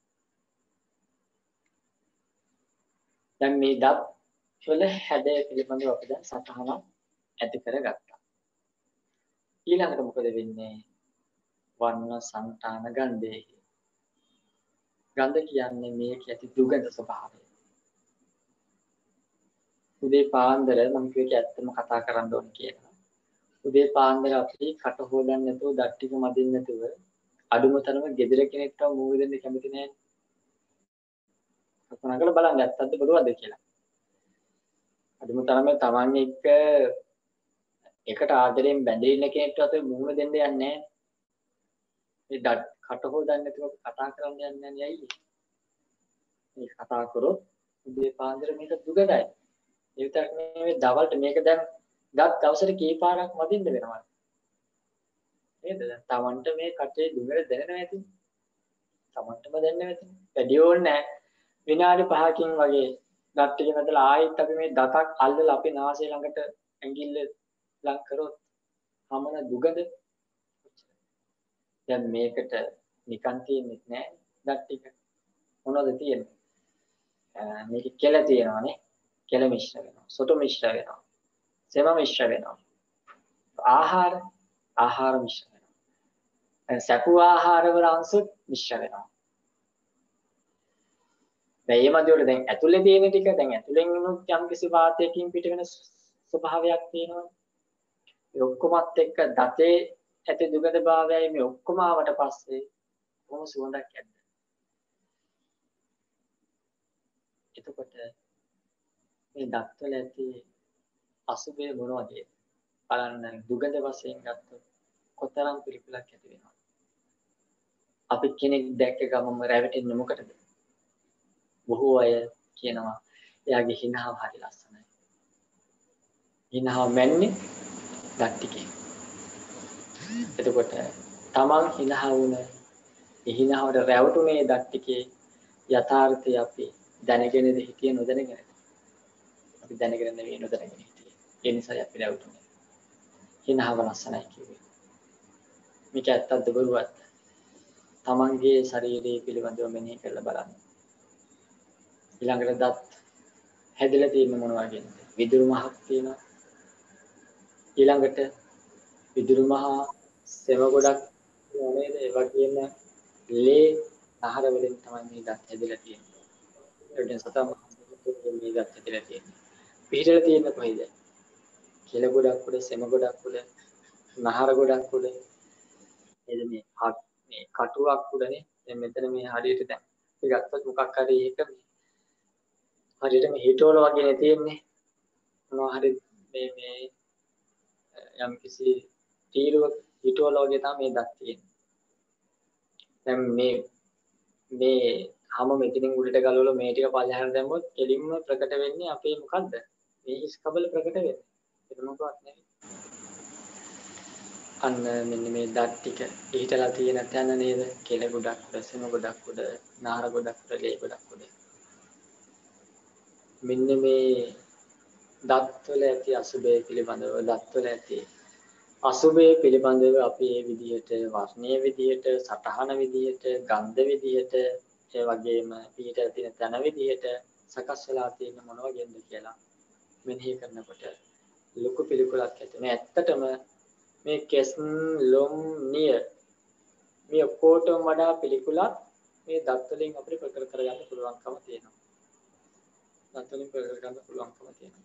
දැන් මේ දත් වල හැඩය පිළිබඳව අපි දැන් සතහනක් ඇති කරගත්තා. ඊළඟට මොකද වෙන්නේ? වර්ණ සංතාන ගන්ධය. ගන්ධ කියන්නේ මේක ඇති දුගඳ ස්වභාවය. උදේ පාන්දර මම කියේක ඇත්තම කතා කරන්න ඕනේ කියලා. උදේ පාන්දර අපි කට හොදන්න නැතුව දත් ටික මදින්න නැතුව අඩුම තරම ගෙදර කෙනෙක්ට මූ දෙන්න කැමති නැහැ. කල්පනා කරලා බලන්න ඇත්තද බොරුවද කියලා. අඩුම තරමේ Taman එක්ක එකට ආදරෙන් බැඳී ඉන්න කෙනෙක්ට මුහුණ දෙන්න යන්නේ නැහැ. මේ දත් කට හොදන්න නැතුව කතා කරන්න යන්නේ නැහැ ඇයි? මේ කතා කරොත් උදේ පාන්දර මේක දුගඳයි. ඒ විතරක් නෙවෙයි දවල්ට මේක දැන් දත් දවසට කීපාරක් මදින්න වෙනවා. නේද? දැන් Tamanට මේ කටේ දුගඳ දැනෙනවා ඇති. Tamanටම දැනෙනවා ඇති. වැඩි ඕනේ නැහැ. විනාඩි 5කින් වගේ දත් ටික මැදලා ආයෙත් අපි මේ දතක් අල්ලලා අපි නාසය ළඟට ඇඟිල්ල ලං කරොත් හමන දුගඳ දැන් මේකට නිකන් තියෙන්නේ නැහැ දත් ටික. මොනවද තියෙන්නේ? මේක කෙල තියෙනවානේ. කෙල මිශ්‍ර වෙනවා. සොටු මිශ්‍ර වෙනවා. සෙම මිශ්‍ර වෙනවා. ආහාර මිශ්‍ර වෙනවා. සැපු ආහාර වල අංශු මිශ්‍ර වෙනවා. දැන් මේ මැදවල දැන් ඇතුලේ තියෙන ටික දැන් ඇතුලෙන් උනොත් යම් කිසි වාතයකින් පිට වෙන ස්වභාවයක් තියෙනවා. ඒ ඔක්කොමත් එක්ක දතේ ඇති දුගඳ භාවයයි මේ ඔක්කොම ආවට පස්සේ කොහොම සුවඳක් ඇද්ද? එතකොට මේ දත්වල ඇති අසුබය මොන වගේද? බලන්න දුගඳ වශයෙන් ගත්තොත් කොතරම් පිළිපලක් ඇති වෙනවද? අපි කෙනෙක් දැක්ක ගමම රැවටෙන්නේ මොකටද? බොහෝ අය කියනවා එයාගේ හිනාව හරි ලස්සනයි. හිනාව මැන්නේ දත් ටිකේ. එතකොට තමන් හිනාව වුණ හිනාවට රැවටුනේ දත් ටිකේ යථාර්ථය අපි දැනගෙනද හිටියේ නොදැනගෙනද? අපි දැනගෙන නෙවෙයි නොදැනගෙන හිටියේ. ඒ නිසා අපි රැවටුනේ. හිනාව ලස්සනයි කිව්වේ. මේක ඇත්තක්ද බොරුවක්ද? තමන්ගේ ශරීරය පිළිබඳව මෙනෙහි කරලා බලන්න. ඊළඟට දත් හැදලා තියෙන මොන වගේද? විදුරු මහක් තියෙනවා. ඊළඟට විදුරු මහ සෙම ගොඩක් නේද? ඒ වගේම ලේ ආහාර වලින් තමයි මේ දත් හැදලා තියෙන්නේ. ඒකෙන් සතම මේ දත් හැදලා තියෙන්නේ. පිටර තියෙන කොයිද? කෙල ගොඩක් උඩ සෙම ගොඩක් උඩ නහර ගොඩක් උඩ එද මේ කටුවක් උඩනේ. දැන් මෙතන මේ හරියට දැන් අපි ගත්තොත් මොකක් හරි එක හරියට මේ හිටවල වගේ නේ තියෙන්නේ. මොනවා හරි මේ යම් කිසි තීරුවක් හිටවල වගේ තමයි මේ දත් තියෙන්නේ. දැන් මේ හැම මෙතනින් උඩට ගලවලා මේ ටික පල්ලෙහාට දැම්මොත් එළින්ම ප්‍රකට වෙන්නේ අපේ මොකද්ද? මේ හිස් කබල ප්‍රකට වෙන්නේ. ඒක මොකක්වත් නෙවෙයි. අන්න මෙන්න මේ දත් ටික ඊටලා තියෙන තැන නේද? කෙල ගොඩක් උඩ, සෙම ගොඩක් උඩ, නාර ගොඩක් උඩ, ලේ ගොඩක් උඩ. මෙන්න මේ දත්වල ඇති අසුබය පිළිබඳව දත්වල ඇති අසුබය පිළිබඳව අපි මේ විදිහට වර්ණීය විදිහට සටහන විදිහට ගන්ධ විදිහට ඒ වගේම පිට තියෙන තන විදිහට සකස් වෙලා තියෙන මොන වගේද කියලා මෙනෙහි කරනකොට ලොකු පිළිකුලක් ඇති වෙනවා. ඇත්තටම මේ කෙස් ලොම් නිය මේ ඔක්කොටම වඩා පිළිකුලක් මේ දත් වලින් අපිට ප්‍රකට කරගන්න පුළුවන්කම තියෙනවා. අතනින් කරගන්න පුළුවන්කම තියෙනවා.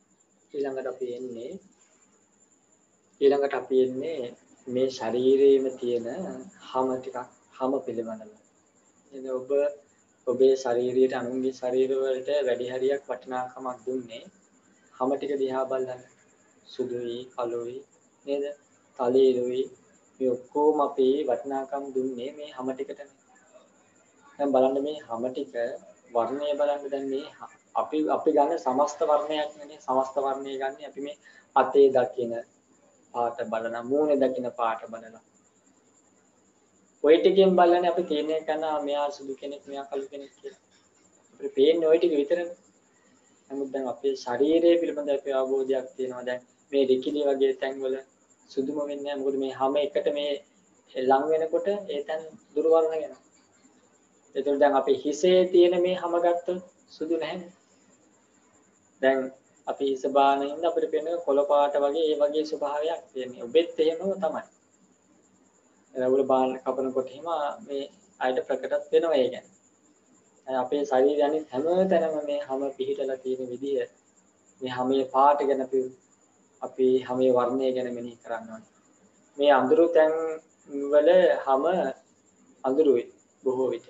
ඊළඟට අපි එන්නේ මේ ශරීරයේම තියෙන හැම ටිකක් හැම පිළිබඳව. එනේ ඔබේ ශරීරයට අනුන්ගේ ශරීර වලට වැඩි හරියක් වටිනාකමක් දුන්නේ හැම ටික දිහා බලන්න. සුදුයි, කළුයි නේද? තලීරුයි මේ ඔක්කොම අපි වටිනාකම් දුන්නේ මේ හැම ටිකටනේ. දැන් බලන්න මේ හැම ටික වර්ණය බලන්න දැන් මේ අපි ගන්න සමස්ත වර්ණයක් නෙනේ. සමස්ත වර්ණය ගන්න අපි මේ අතේ දකින පාට බලන මූණේ දකින පාට බලන ඔය ටිකෙන් බලන්නේ අපි තීරණය කරනවා මෙයා සුදු කෙනෙක් මෙයා කළු කෙනෙක් කියලා. අපිට පේන්නේ ওই ටික විතරනේ. නමුත් දැන් අපේ ශරීරය පිළිබඳ අපේ අවබෝධයක් තියෙනවා. දැන් මේ රිකිලි වගේ තැන්වල සුදුම වෙන්නේ නැහැ. මොකද මේ හැම එකට මේ ලං වෙනකොට ඒ තැන් දුර්වර්ණ වෙනවා. ඒතකොට දැන් අපේ හිසේ තියෙන මේ හැම ගත්තොත් සුදු නැහැනේ. දැන් අපි හිස බාන ඉන්න අපිට පේන කොළ පාට වගේ ඒ වගේ ස්වභාවයක් තියෙනවා. ඔබෙත් එහෙමම තමයි. ඒවල බාන කපනකොට හිම මේ ආයත ප්‍රකටත් වෙනවා ඒ කියන්නේ. අපේ ශරීරය අනිත් හැම තැනම මේ හැම පිහිටලා තියෙන විදිය මේ හැමේ පාට ගැන අපි හැමේ වර්ණය ගැන මෙනෙහි කරන්න ඕනේ. මේ අඳුරු තැන් වල හැම අඳුරුයි බොහෝ විට.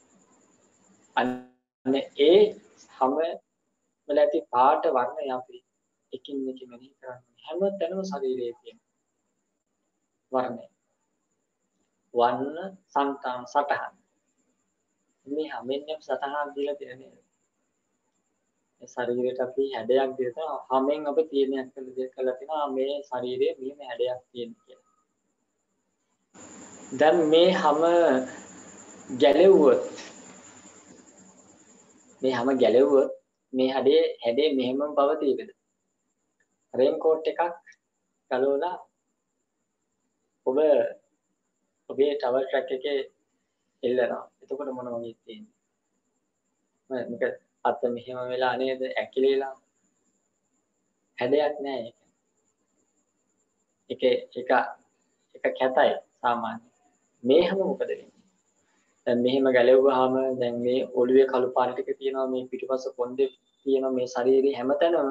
අනේ ඒ හැම වල ඇති පාට වර්ණය අපි එකින් එක මෙනෙහි කරන්න හැම තැනම ශරීරයේ තියෙන වර්ණය. වර්ණ සංතම් සටහන් මේ හැමෙන්ම සතහන් දීලා තියෙන්නේ. මේ ශරීරයට අපි හැඩයක් දෙනවා. හැමෙන් අපි තීරණයක් කළා තියෙනවා මේ ශරීරයේ මෙහෙම හැඩයක් තියෙන කියලා. දැන් මේ හැම ගැලෙව්වොත් මේ හැඩේ මෙහෙමම පවතීද? රේන් කෝට් එකක් ගලවලා ඔබේ ටවල් ට්‍රැක් එකේ එල්ලනවා. එතකොට මොන වගේ තියෙන්නේ? මේක අත මෙහෙම වෙලා නේද ඇකිලිලා හැඩයක් නෑ ඒක. එක කැතයි සාමාන්‍ය. මේ හැම මොකද වෙන්නේ? දැන් මෙහෙම ගැලෙව්වහම දැන් මේ ඔළුවේ කළු පාට ටික තියෙනවා මේ පිටිපස්ස කොන්දේ තියෙනවා මේ ශරීරේ හැමතැනම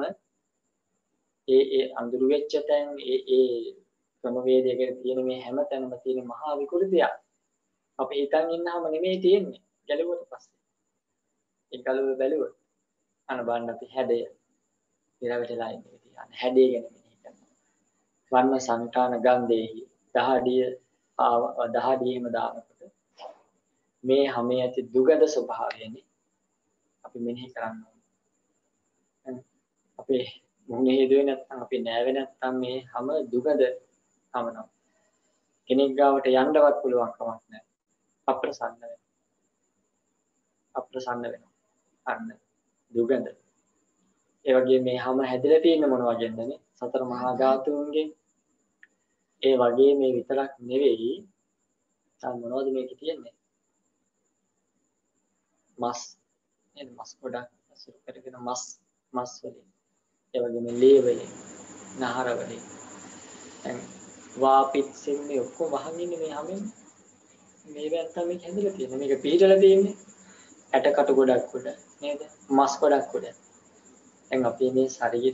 ඒ අඳුරු වෙච්ච තැන් ඒ ක්‍රමවේදයකට තියෙන මේ හැමතැනම තියෙන මහා විකෘතියක්. අපි හිතන් ඉන්නාම නෙමෙයි තියෙන්නේ. ගැලුවට පස්සේ. ඒ ගලව බැලුවොත් අන බලන්න අපි හැඩය ඉරවිටලා ඉන්නේ කියන්නේ හැඩය ගැන මෙහෙම කරනවා. වර්ණ සංකාන ගන්ධේහි දහඩියේම දානකොට මේ හැමේ ඇති දුගඳ ස්වභාවයනේ අපි මෙනෙහි කරන්න ඕනේ. අපේ මුහුණේ හේදුවේ නැත්නම් අපි නෑවේ නැත්නම් මේ හැම දුගඳ තමනවා. කෙනෙක් ගාවට යන්නවත් පුළුවන් කමක් නැහැ. අප්‍රසන්න වෙනවා. අන්න දුගඳ. ඒ වගේ මේ හැම හැදලා තියෙන මොන වගේදනේ? සතර මහා ධාතුන්ගේ. ඒ වගේ මේ විතරක් නෙවෙයි. මොනවද මේකේ තියෙන්නේ? මස් නේද? මස් ගොඩක් අසුර කරගෙන මස් වලින්. ඒ වගේම ලේ වලින්, නහර වලින්. දැන් වාපිත්සින් මේ ඔක්කොම වහන් ඉන්නේ මේ හැමෙන්. මේවෙන් තමයි හැදලා තියෙන්නේ. මේක පිටලා තියෙන්නේ. ඇටකට ගොඩක් උඩ නේද? මස් ගොඩක් උඩ. දැන් අපි මේ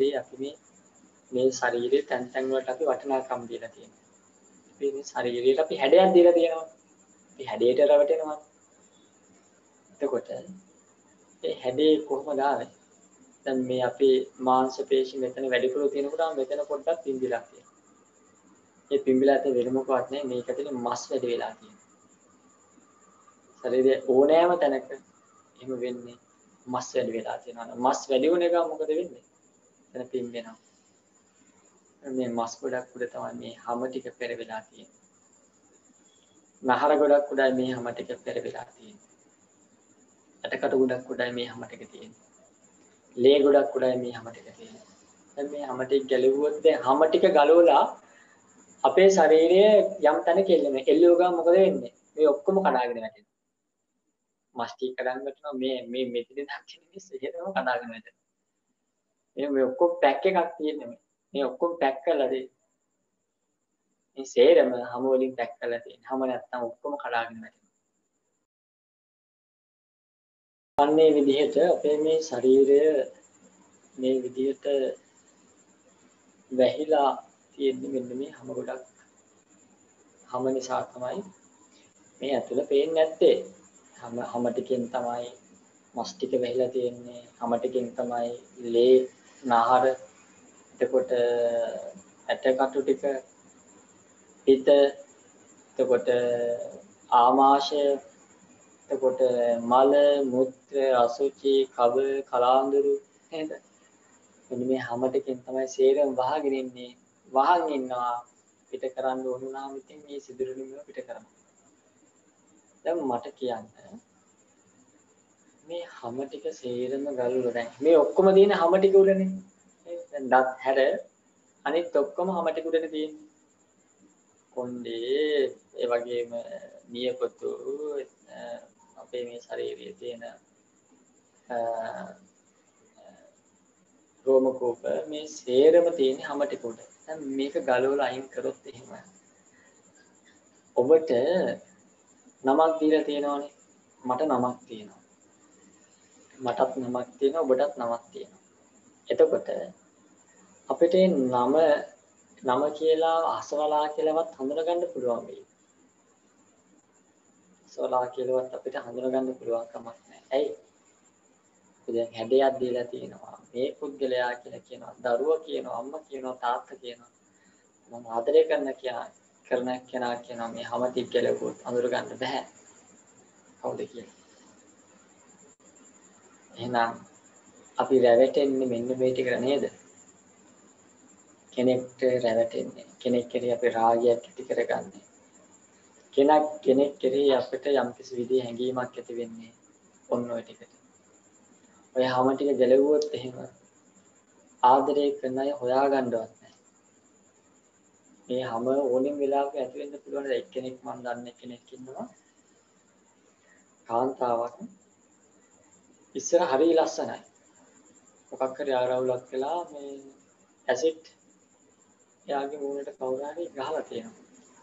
ශරීරයේ තැන් වලට අපි වටිනාකම් දීලා තියෙනවා. මේ ශරීරයට අපි හැඩයක් දීලා තියෙනවා. අපි හැඩයට රැවටෙනවා. එතකොට ඒ හැඩේ කොහොමද ආවේ? දැන් මේ අපේ මාංශ පේශි මෙතන වැඩිපුර තියෙනකොට මෙතන පොඩ්ඩක් පිම්බිලා තියෙනවා. ඒ පිම්බිලා තියෙන වෙන මොකවත් නැහැ. මේක ඇතුලේ මස් වැඩි වෙලා තියෙනවා. ශරීරයේ ඕනෑම තැනක එහෙම වෙන්නේ මස් වැඩි වෙලා තියෙනවා. මස් වැඩි වුණ එක මොකද වෙන්නේ? එතන පිම්බෙනවා. මේ මස් ගොඩක් උඩ තමයි මේ හැම ටික පෙරවිලා තියෙන්නේ. නහර ගොඩක් උඩයි මේ හැම ටික පෙරවිලා තියෙන්නේ. ඇටකට ගොඩක් උඩයි මේ හැම ටික තියෙන්නේ. ලේ ගොඩක් උඩයි මේ හැම ටික තියෙන්නේ. දැන් මේ හැම ටික ගැලුවොත් දැන් හැම ටික ගලවලා අපේ ශරීරයේ යම් තැනක එල්ලෙනවා. එල්ලුව ගමන් මොකද වෙන්නේ? මේ ඔක්කොම කඩාගෙන වැටෙනවා. මස් ටික කඩන් වැටෙනවා මේ මෙතන දක්ෂිනේ සිහෙතම කඩාගෙන වැටෙනවා. මේ ඔක්කොම පැක් එකක් තියෙන්නේ මේ ඔක්කොම පැක් කරලා දෙන්නේ. මේ සේරම හැම වලින් පැක් කරලා තියෙන්නේ. හැම නැත්තම් ඔක්කොම කඩාගෙන වැටෙනවා. අන්නේ විදිහට අපේ මේ ශරීරය මේ විදිහට වැහිලා තියෙන්නේ මෙන්න මේ හැම ගොඩක් හැම නිසා තමයි මේ ඇතුළ පේන්නේ නැත්තේ. හැම ටිකෙන් තමයි මස් ටික වැහිලා තියෙන්නේ. හැම ටිකෙන් තමයි ලේ නහර එතකොට ඇටකටු ටික පිට එතකොට ආමාශය එතකොට මල මුත්‍ර අසුචි කබ කලාඳුරු නේද? මෙන්න මේ හැම ටිකෙන් තමයි සේරම වහගෙන ඉන්නේ. වහන් ඉන්නවා පිට කරන්න ඕන නම් ඉතින් මේ සිදුරුනිම පිට කරනවා. දැන් මට කියන්න මේ හැම ටික සේරම ගලවලා දැන් මේ ඔක්කොම දින හැම ටික උඩනේ. දැන් දත් හැර අනිත් ඔක්කොම හැම ටික උඩනේ තියෙන්නේ. කොණ්ඩේ ඒ වගේම නියපොතු අපේ මේ ශරීරයේ තියෙන රෝම කෝප මේ සේරම තියෙන හැම ටික උඩ. දැන් මේක ගලවලා අයින් කරොත් එහෙම ඔබට නමක් දීලා තියෙනවනේ. මට නමක් තියෙනවා. මටත් නමක් තියෙනවා ඔබටත් නමක් තියෙනවා. එතකොට අපිට නම කියලා අසවලා කියලාවත් හඳුනගන්න පුළුවන් වෙයි. අසවලා කියලාවත් අපිට හඳුනගන්න පුළුවන් කමක් නැහැ. ඇයි? දැන් හැඩයක් දීලා තියෙනවා. මේ පුද්ගලයා කියලා කියනවා. දරුවා කියනවා, අම්මා කියනවා, තාත්තා කියනවා. මම ආදරය කරන කෙනා කියනවා මේ හැම ටික ගැලවුවොත් අඳුරගන්න බෑ. කවුද කියලා. එහෙනම් අපි රැවටෙන්නේ මෙන්න මේ ටිකට නේද? කෙනෙක්ට රැවටෙන්නේ. කෙනෙක් කෙරෙහි අපි රාගයක් ඇති කරගන්නේ. කෙනෙක් කෙරෙහි අපිට යම්කිසි විදිහේ හැඟීමක් ඇති වෙන්නේ ඔන්න ඔය ටිකට. ඔය හැම ටික ගැලවුවොත් එහෙම ආදරය කරන අය හොයාගන්නවත් නැහැ. මේ හැම ඕනෙම වෙලාවක ඇති වෙන්න පුළුවන් එක්කෙනෙක් මම දන්නේ කෙනෙක් ඉන්නවා. කාන්තාවක් ඉස්සර හරිය ලස්සනයි. මොකක් හරි ආරවුලක් වෙලා මේ ඇසිඩ් එයාගේ මූණට කවුරු හරි ගහලා තියෙනවා.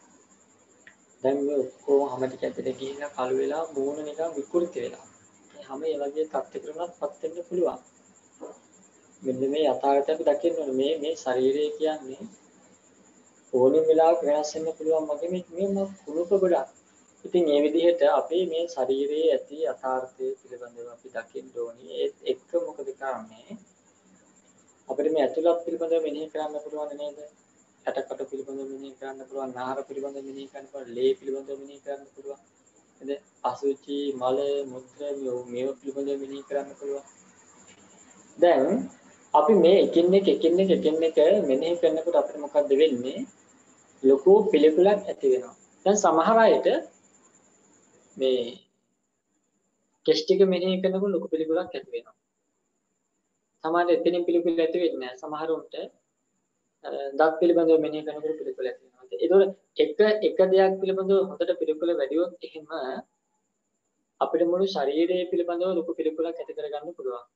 දැන් මේ ඔක්කොම හැම ටික ඇතුලේ ගිහින් කළු වෙලා මූණ නිකන් විකෘති වෙලා. මේ හැම ඒ වගේ තත්ත්වයකටපත් වෙන්න පුළුවන්. මෙන්න මේ යථාර්ථය අපි දකින්න ඕනේ මේ ශරීරය කියන්නේ ඕනෙම වෙලාවක වෙනස් වෙන්න පුළුවන් වගේ මේ කුණුක ගොඩක්. ඉතින් මේ විදිහට අපි මේ ශරීරයේ ඇති යථාර්ථය පිළිබඳව අපි දකින්න ඕනේ. ඒත් එක්ක මොකද කරන්නේ? අපිට මේ ඇතුළත් පිළිබඳව මෙනෙහි කරන්න පුළුවන් නේද? ඇටකට පිළිබඳව මෙනෙහි කරන්න පුළුවන්, නාහර පිළිබඳව මෙනෙහි කරන්න පුළුවන්, ලේ පිළිබඳව මෙනෙහි කරන්න පුළුවන්. නේද? අසුචි, මල, මුත්‍ර මේව පිළිබඳව මෙනෙහි කරන්න පුළුවන්. දැන් අපි මේ එකින් එක මෙනෙහි කරනකොට අපිට මොකද්ද වෙන්නේ? ලොකු පිළිකුලක් ඇති වෙනවා. දැන් සමහර අයට මේ කෙස් ටික මෙනෙහි කරනකොට ලොකු පිළිකුලක් ඇති වෙනවා. සමහර එතනින් පිළිකුල ඇති වෙන්නේ නැහැ. සමහරුන්ට දත් පිළිබඳව මෙනෙහි කරනකොට පිළිකුල ඇති වෙනවා. ඒතකොට එක දෙයක් පිළිබඳව හොඳට පිළිකුල වැඩි වුත් එහෙම අපිට මුළු ශරීරයේ පිළිබඳව ලොකු පිළිකුලක් ඇති කරගන්න පුළුවන්.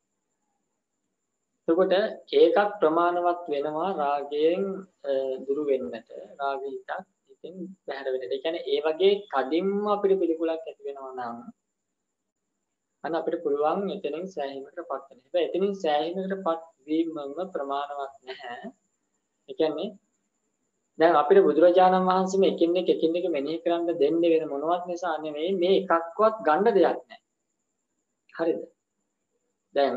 එතකොට ඒකක් ප්‍රමාණවත් වෙනවා රාගයෙන් දුරු වෙන්නට. රාගීතක් ඉතින් බැහැර වෙන්නට. ඒ කියන්නේ ඒ වගේ කඩින්ම අපිට පිළිකුලක් ඇති වෙනවා නම් අන්න අපිට පුළුවන් එතනින් සෑහීමකටපත් වෙන්න. හැබැයි එතනින් සෑහීමකටපත් වීමම ප්‍රමාණවත් නැහැ. ඒ කියන්නේ දැන් අපිට බුදුරජාණන් වහන්සේ මේ එකින් එක මෙනෙහි කරන්න දෙන්නේ වෙන මොනවත් නිසා නෙමෙයි මේ එකක්වත් ගන්න දෙයක් නැහැ. හරිද? දැන්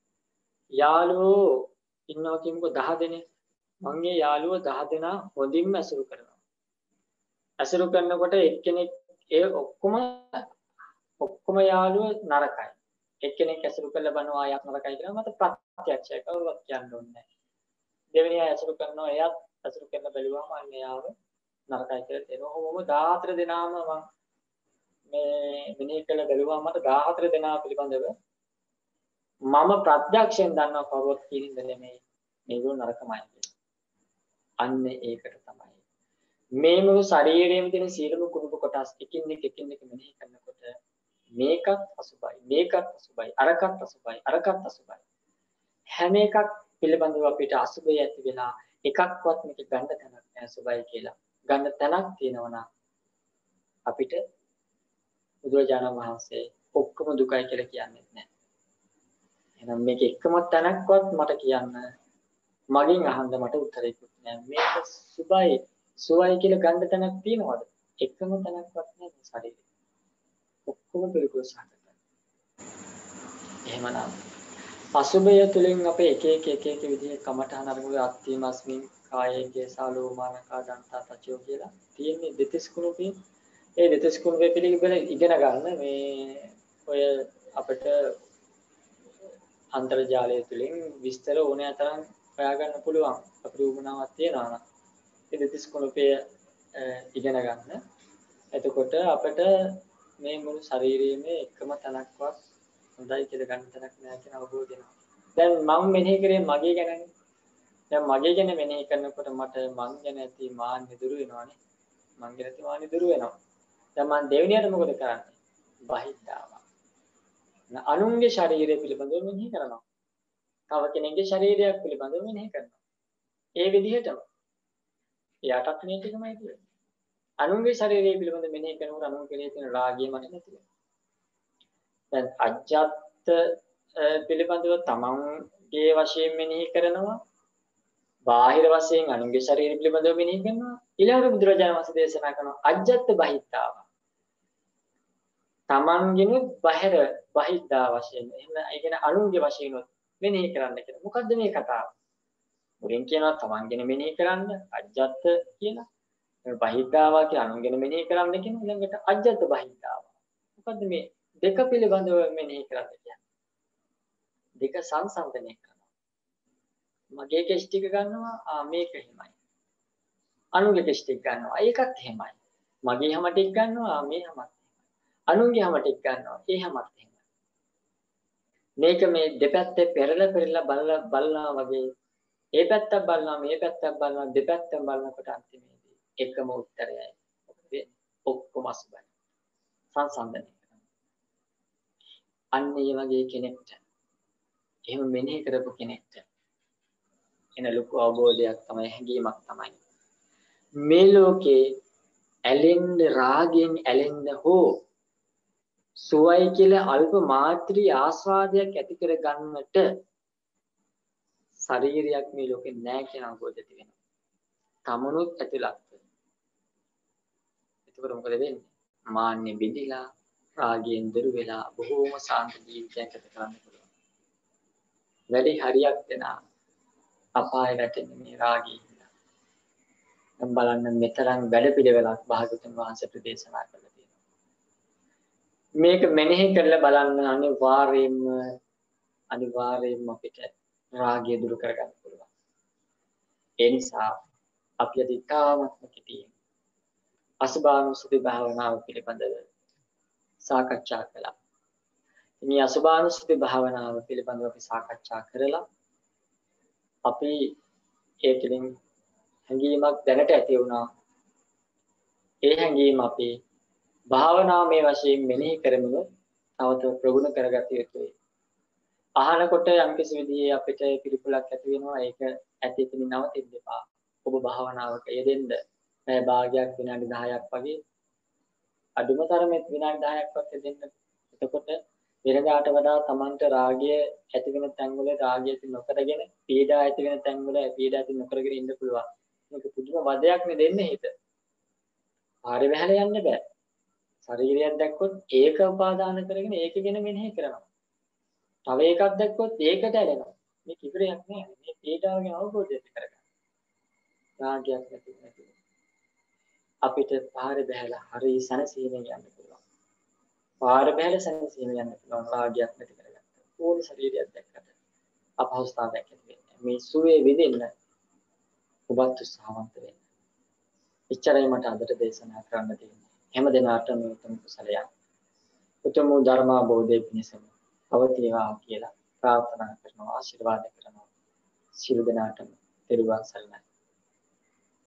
යාළුවෝ ඉන්නවා කියමුකෝ 10 දෙනෙක්. මම මේ යාළුවෝ 10 දෙනා හොඳින්ම ඇසුරු කරනවා. ඇසුරු කරනකොට එක්කෙනෙක් ඒ ඔක්කොම යාළුවෝ නරකයි. එක්කෙනෙක් ඇසුරු කරලා බලනවා අයක් නරකයි කියලා මට ප්‍රත්‍යක්ෂයි කවුරුවත් කියන්න ඕනේ නැහැ. දෙවෙනි අය ඇසුරු කරනවා එයාත් ඇසුරු කරලා බැලුවාම අන්න යාව නරකයි කියලා තේරෙනවා. ඔහොම 14 දෙනාම මම මේ මෙනෙහි කරලා බැලුවාම මට 14 දෙනා පිළිබඳව මම ප්‍රත්‍යක්ෂයෙන් දන්නවා කවුරුත් කියන දේ නෙමෙයි මේගොල්ලෝ නරකමයි කියලා. අන්න ඒකට තමයි මේ මුළු ශරීරයේම තියෙන සීලම කුණුප කොටස් එකින් එක මෙනෙහි කරනකොට මේකත් අසුබයි අරකත් අසුබයි හැම එකක් පිළිබඳව අපිට අසුබය ඇති වෙලා එකක්වත් මේක ගන්න තැනක් නැහැ සුබයි කියලා ගන්න තැනක් තියෙනවා නම් අපිට බුදුරජාණන් වහන්සේ ඔක්කොම දුකයි කියලා කියන්නේ නැහැ. එහෙනම් මේක එකම තැනක්වත් මට කියන්න මගෙන් අහන්න මට උත්තරයක්වත් නෑ. මේක සුවයි කියලා ගන්න තැනක් තියනවද? එකම තැනක්වත් නෑ මේ ශරීරේ. ඔක්කොම පිළිකුල් සහගතයි. එහෙමනම් අසුභය තුළින් අපේ එක විදිහේ කමඨහන අරමුණු අත්තිමස්මින් කායයේ සාලෝමානකා දන්තා තචෝ කියලා තියෙන්නේ දෙතිස් කුණුපේ. ඒ දෙතිස් කුණුපේ පිළිබඳ ඉගෙන ගන්න මේ ඔය අපිට අන්තර්ජාලය තුළින් විස්තර ඕනෑ තරම් හොයාගන්න පුළුවන්. අපිට උවමනාවක් තියනවා නම් ඒ දෙතිස් කුණුපේ ඉගෙන ගන්න. එතකොට අපිට මේ මුළු ශරීරයේම එකම තැනක්වත් හොඳයි කියලා ගන්න තැනක් නෑ කියන අවබෝධය එනවා. දැන් මම මෙනෙහි කරේ මගේ ගැනනේ. දැන් මගේ ගැන මෙනෙහි කරනකොට මට මං ගැන ඇති මාන්නේ දුරු වෙනවානේ. මං ගැන ඇති මාන්නේ දුරු වෙනවා. දැන් මං දෙවියන්ට මොකද කරන්නේ? බහිද්ධාව. අනුන්ගේ ශරීරය පිළිබඳව මෙනෙහි කරනවා. තව කෙනෙකුගේ ශරීරයක් පිළිබඳව මෙනෙහි කරනවා. ඒ විදිහටම එයාටත් මේ ටිකමයි තියෙන්නේ. අනුන්ගේ ශරීරය පිළිබඳව මෙනෙහි කරනකොට අනුන් කෙරෙහි තියෙන රාගය මට නැති වෙනවා. දැන් අජ්ජත් පිළිබඳව තමන්ගේ වශයෙන් මෙනෙහි කරනවා. බාහිර වශයෙන් අනුන්ගේ ශරීරය පිළිබඳව මෙනෙහි කරනවා. ඊළඟට බුදුරජාණන් වහන්සේ දේශනා කරනවා අජ්ජත් බහිද්ධාව. තමන්ගෙනුත් බාහිර බහිද්ධා වශයෙන් එහෙම ඒ කියන්නේ අනුන්ගේ වශයෙන් මෙනෙහි කරන්න කියලා. මොකද්ද මේ කතාව? මුලින් කියනවා තමන්ගෙන මෙනෙහි කරන්න අජ්ජත් කියලා. බහිද්ධාව කියලා අනුන්ගෙන මෙනෙහි කරන්න කියන ඊළඟට අජ්ජත් බහිද්ධාව. මොකද්ද මේ දෙක පිළිබඳව මෙනෙහි කරන්න කියන්නේ? දෙක සංසන්දනය කරනවා. මගේ කෙස් ටික ගන්නවා මේක එහෙමයි. අනුන්ගේ කෙස් ටික ගන්නවා ඒකත් එහෙමයි. මගේ හැම ටික ගන්නවා මේ හැමත්. අනුන්ගේ හැම ටික ගන්නවා ඒ හැමත් එහෙමයි. මේක මේ දෙපැත්තේ පෙරලා බලනවා වගේ ඒ පැත්තක් බලනවා මේ පැත්තක් බලනවා දෙපැත්තම බලනකොට අන්තිමේදී එකම උත්තරයයි. මොකද ඔක්කොම අසුබයි. සංසන්දනය කරනවා. අන්න ඒ වගේ කෙනෙක්ට එහෙම මෙනෙහි කරපු කෙනෙක්ට එන ලොකු අවබෝධයක් තමයි හැඟීමක් තමයි මේ ලෝකේ ඇලෙන්න රාගයෙන් ඇලෙන්න හෝ සුවයි කියලා අල්ප මාත්‍රී ආස්වාදයක් ඇති කර ගන්නට ශරීරයක් මේ ලෝකේ නැහැ කියන අවබෝධය තියෙනවා. තමනුත් ඇතුළත්. එතකොට මොකද වෙන්නේ? මාන්නේ බිඳිලා රාගයෙන් දුර වෙලා බොහෝම සාන්ත ජීවිතයක් ගත කරන්න පුළුවන්. වැඩි හරියක් දෙනා අපාය වැටෙන්නේ මේ රාගයෙන්. දැන් බලන්න මෙතරම් වැඩ පිළිවෙලක් භාගතුන් වහන්සේ ප්‍රදේශනා කළා තියෙනවා. මේක මෙනෙහි කරලා බලන්න අනිවාර්යයෙන්ම අපිට රාගය දුරු කරගන්න පුළුවන්. ඒ නිසා අපි අද ඉතාමත්ම කෙටියෙන් අසුභානුස්සති භාවනාව පිළිබඳව සාකච්ඡා කළා. මේ අසුභානුස්සති භාවනාව පිළිබඳව අපි සාකච්ඡා කරලා අපි ඒ තුළින් හැඟීමක් දැනට ඇති වුණා. ඒ හැඟීම අපි භාවනාමය වශයෙන් මෙනෙහි කරමින් තව ප්‍රගුණ කරගත යුතුයි. අහනකොට යම්කිසි විදිහේ අපිට පිළිකුලක් ඇති වෙනවා. ඒක ඇති ඉතින් නවතින්න එපා. ඔබ භාවනාවක යෙදෙන්න පැය භාගයක් විනාඩි 10ක් වගේ අඩුම තරමේ විනාඩි 10ක්වත් යෙදෙන්න. එතකොට වෙනදාට වඩා Tamanට රාගය ඇති වෙන තැන්වල රාගය ඇති නොකරගෙන පීඩා ඇති වෙන තැන්වල පීඩා ඇති නොකරගෙන ඉන්න පුළුවන්. මේක පුදුම වදයක් නේ දෙන්නේ හිත. ආරේ බහැල යන්න බෑ. ශරීරයක් දැක්කොත් ඒක උපාදාන කරගෙන ඒක ගැන මෙනෙහි කරනවා. තව එකක් දැක්කොත් ඒකට ඇලෙනවා. මේ කිවරයක් නෑ. මේ පීඩාවගේ අවබෝධය ඇති කරගන්න. රාගයක් නැති අපිට පාරේ බහැලා හරි සනසීමෙන් යන්න පුළුවන්. පාරේ බහැලා සනසීමෙන් යන්න පුළුවන් රාගයක් නැති කරගන්න. ඕන ශරීරයක් දැක්කට අපහසුතාවයක් ඇති වෙන්නේ. මේ සුවේ විදින්න ඔබත් උත්සාහවන්ත වෙන්න. එච්චරයි මට අදට දේශනා කරන්න තියෙන්නේ. හැම දිනාටම මේ උතුම් කුසලයක්. උතුම් ධර්මාභෝධය පිණිසම පවතිවා කියලා ප්‍රාර්ථනා කරනවා ආශිර්වාද කරනවා. සියලු දෙනාටම තෙරුවන් සරණයි.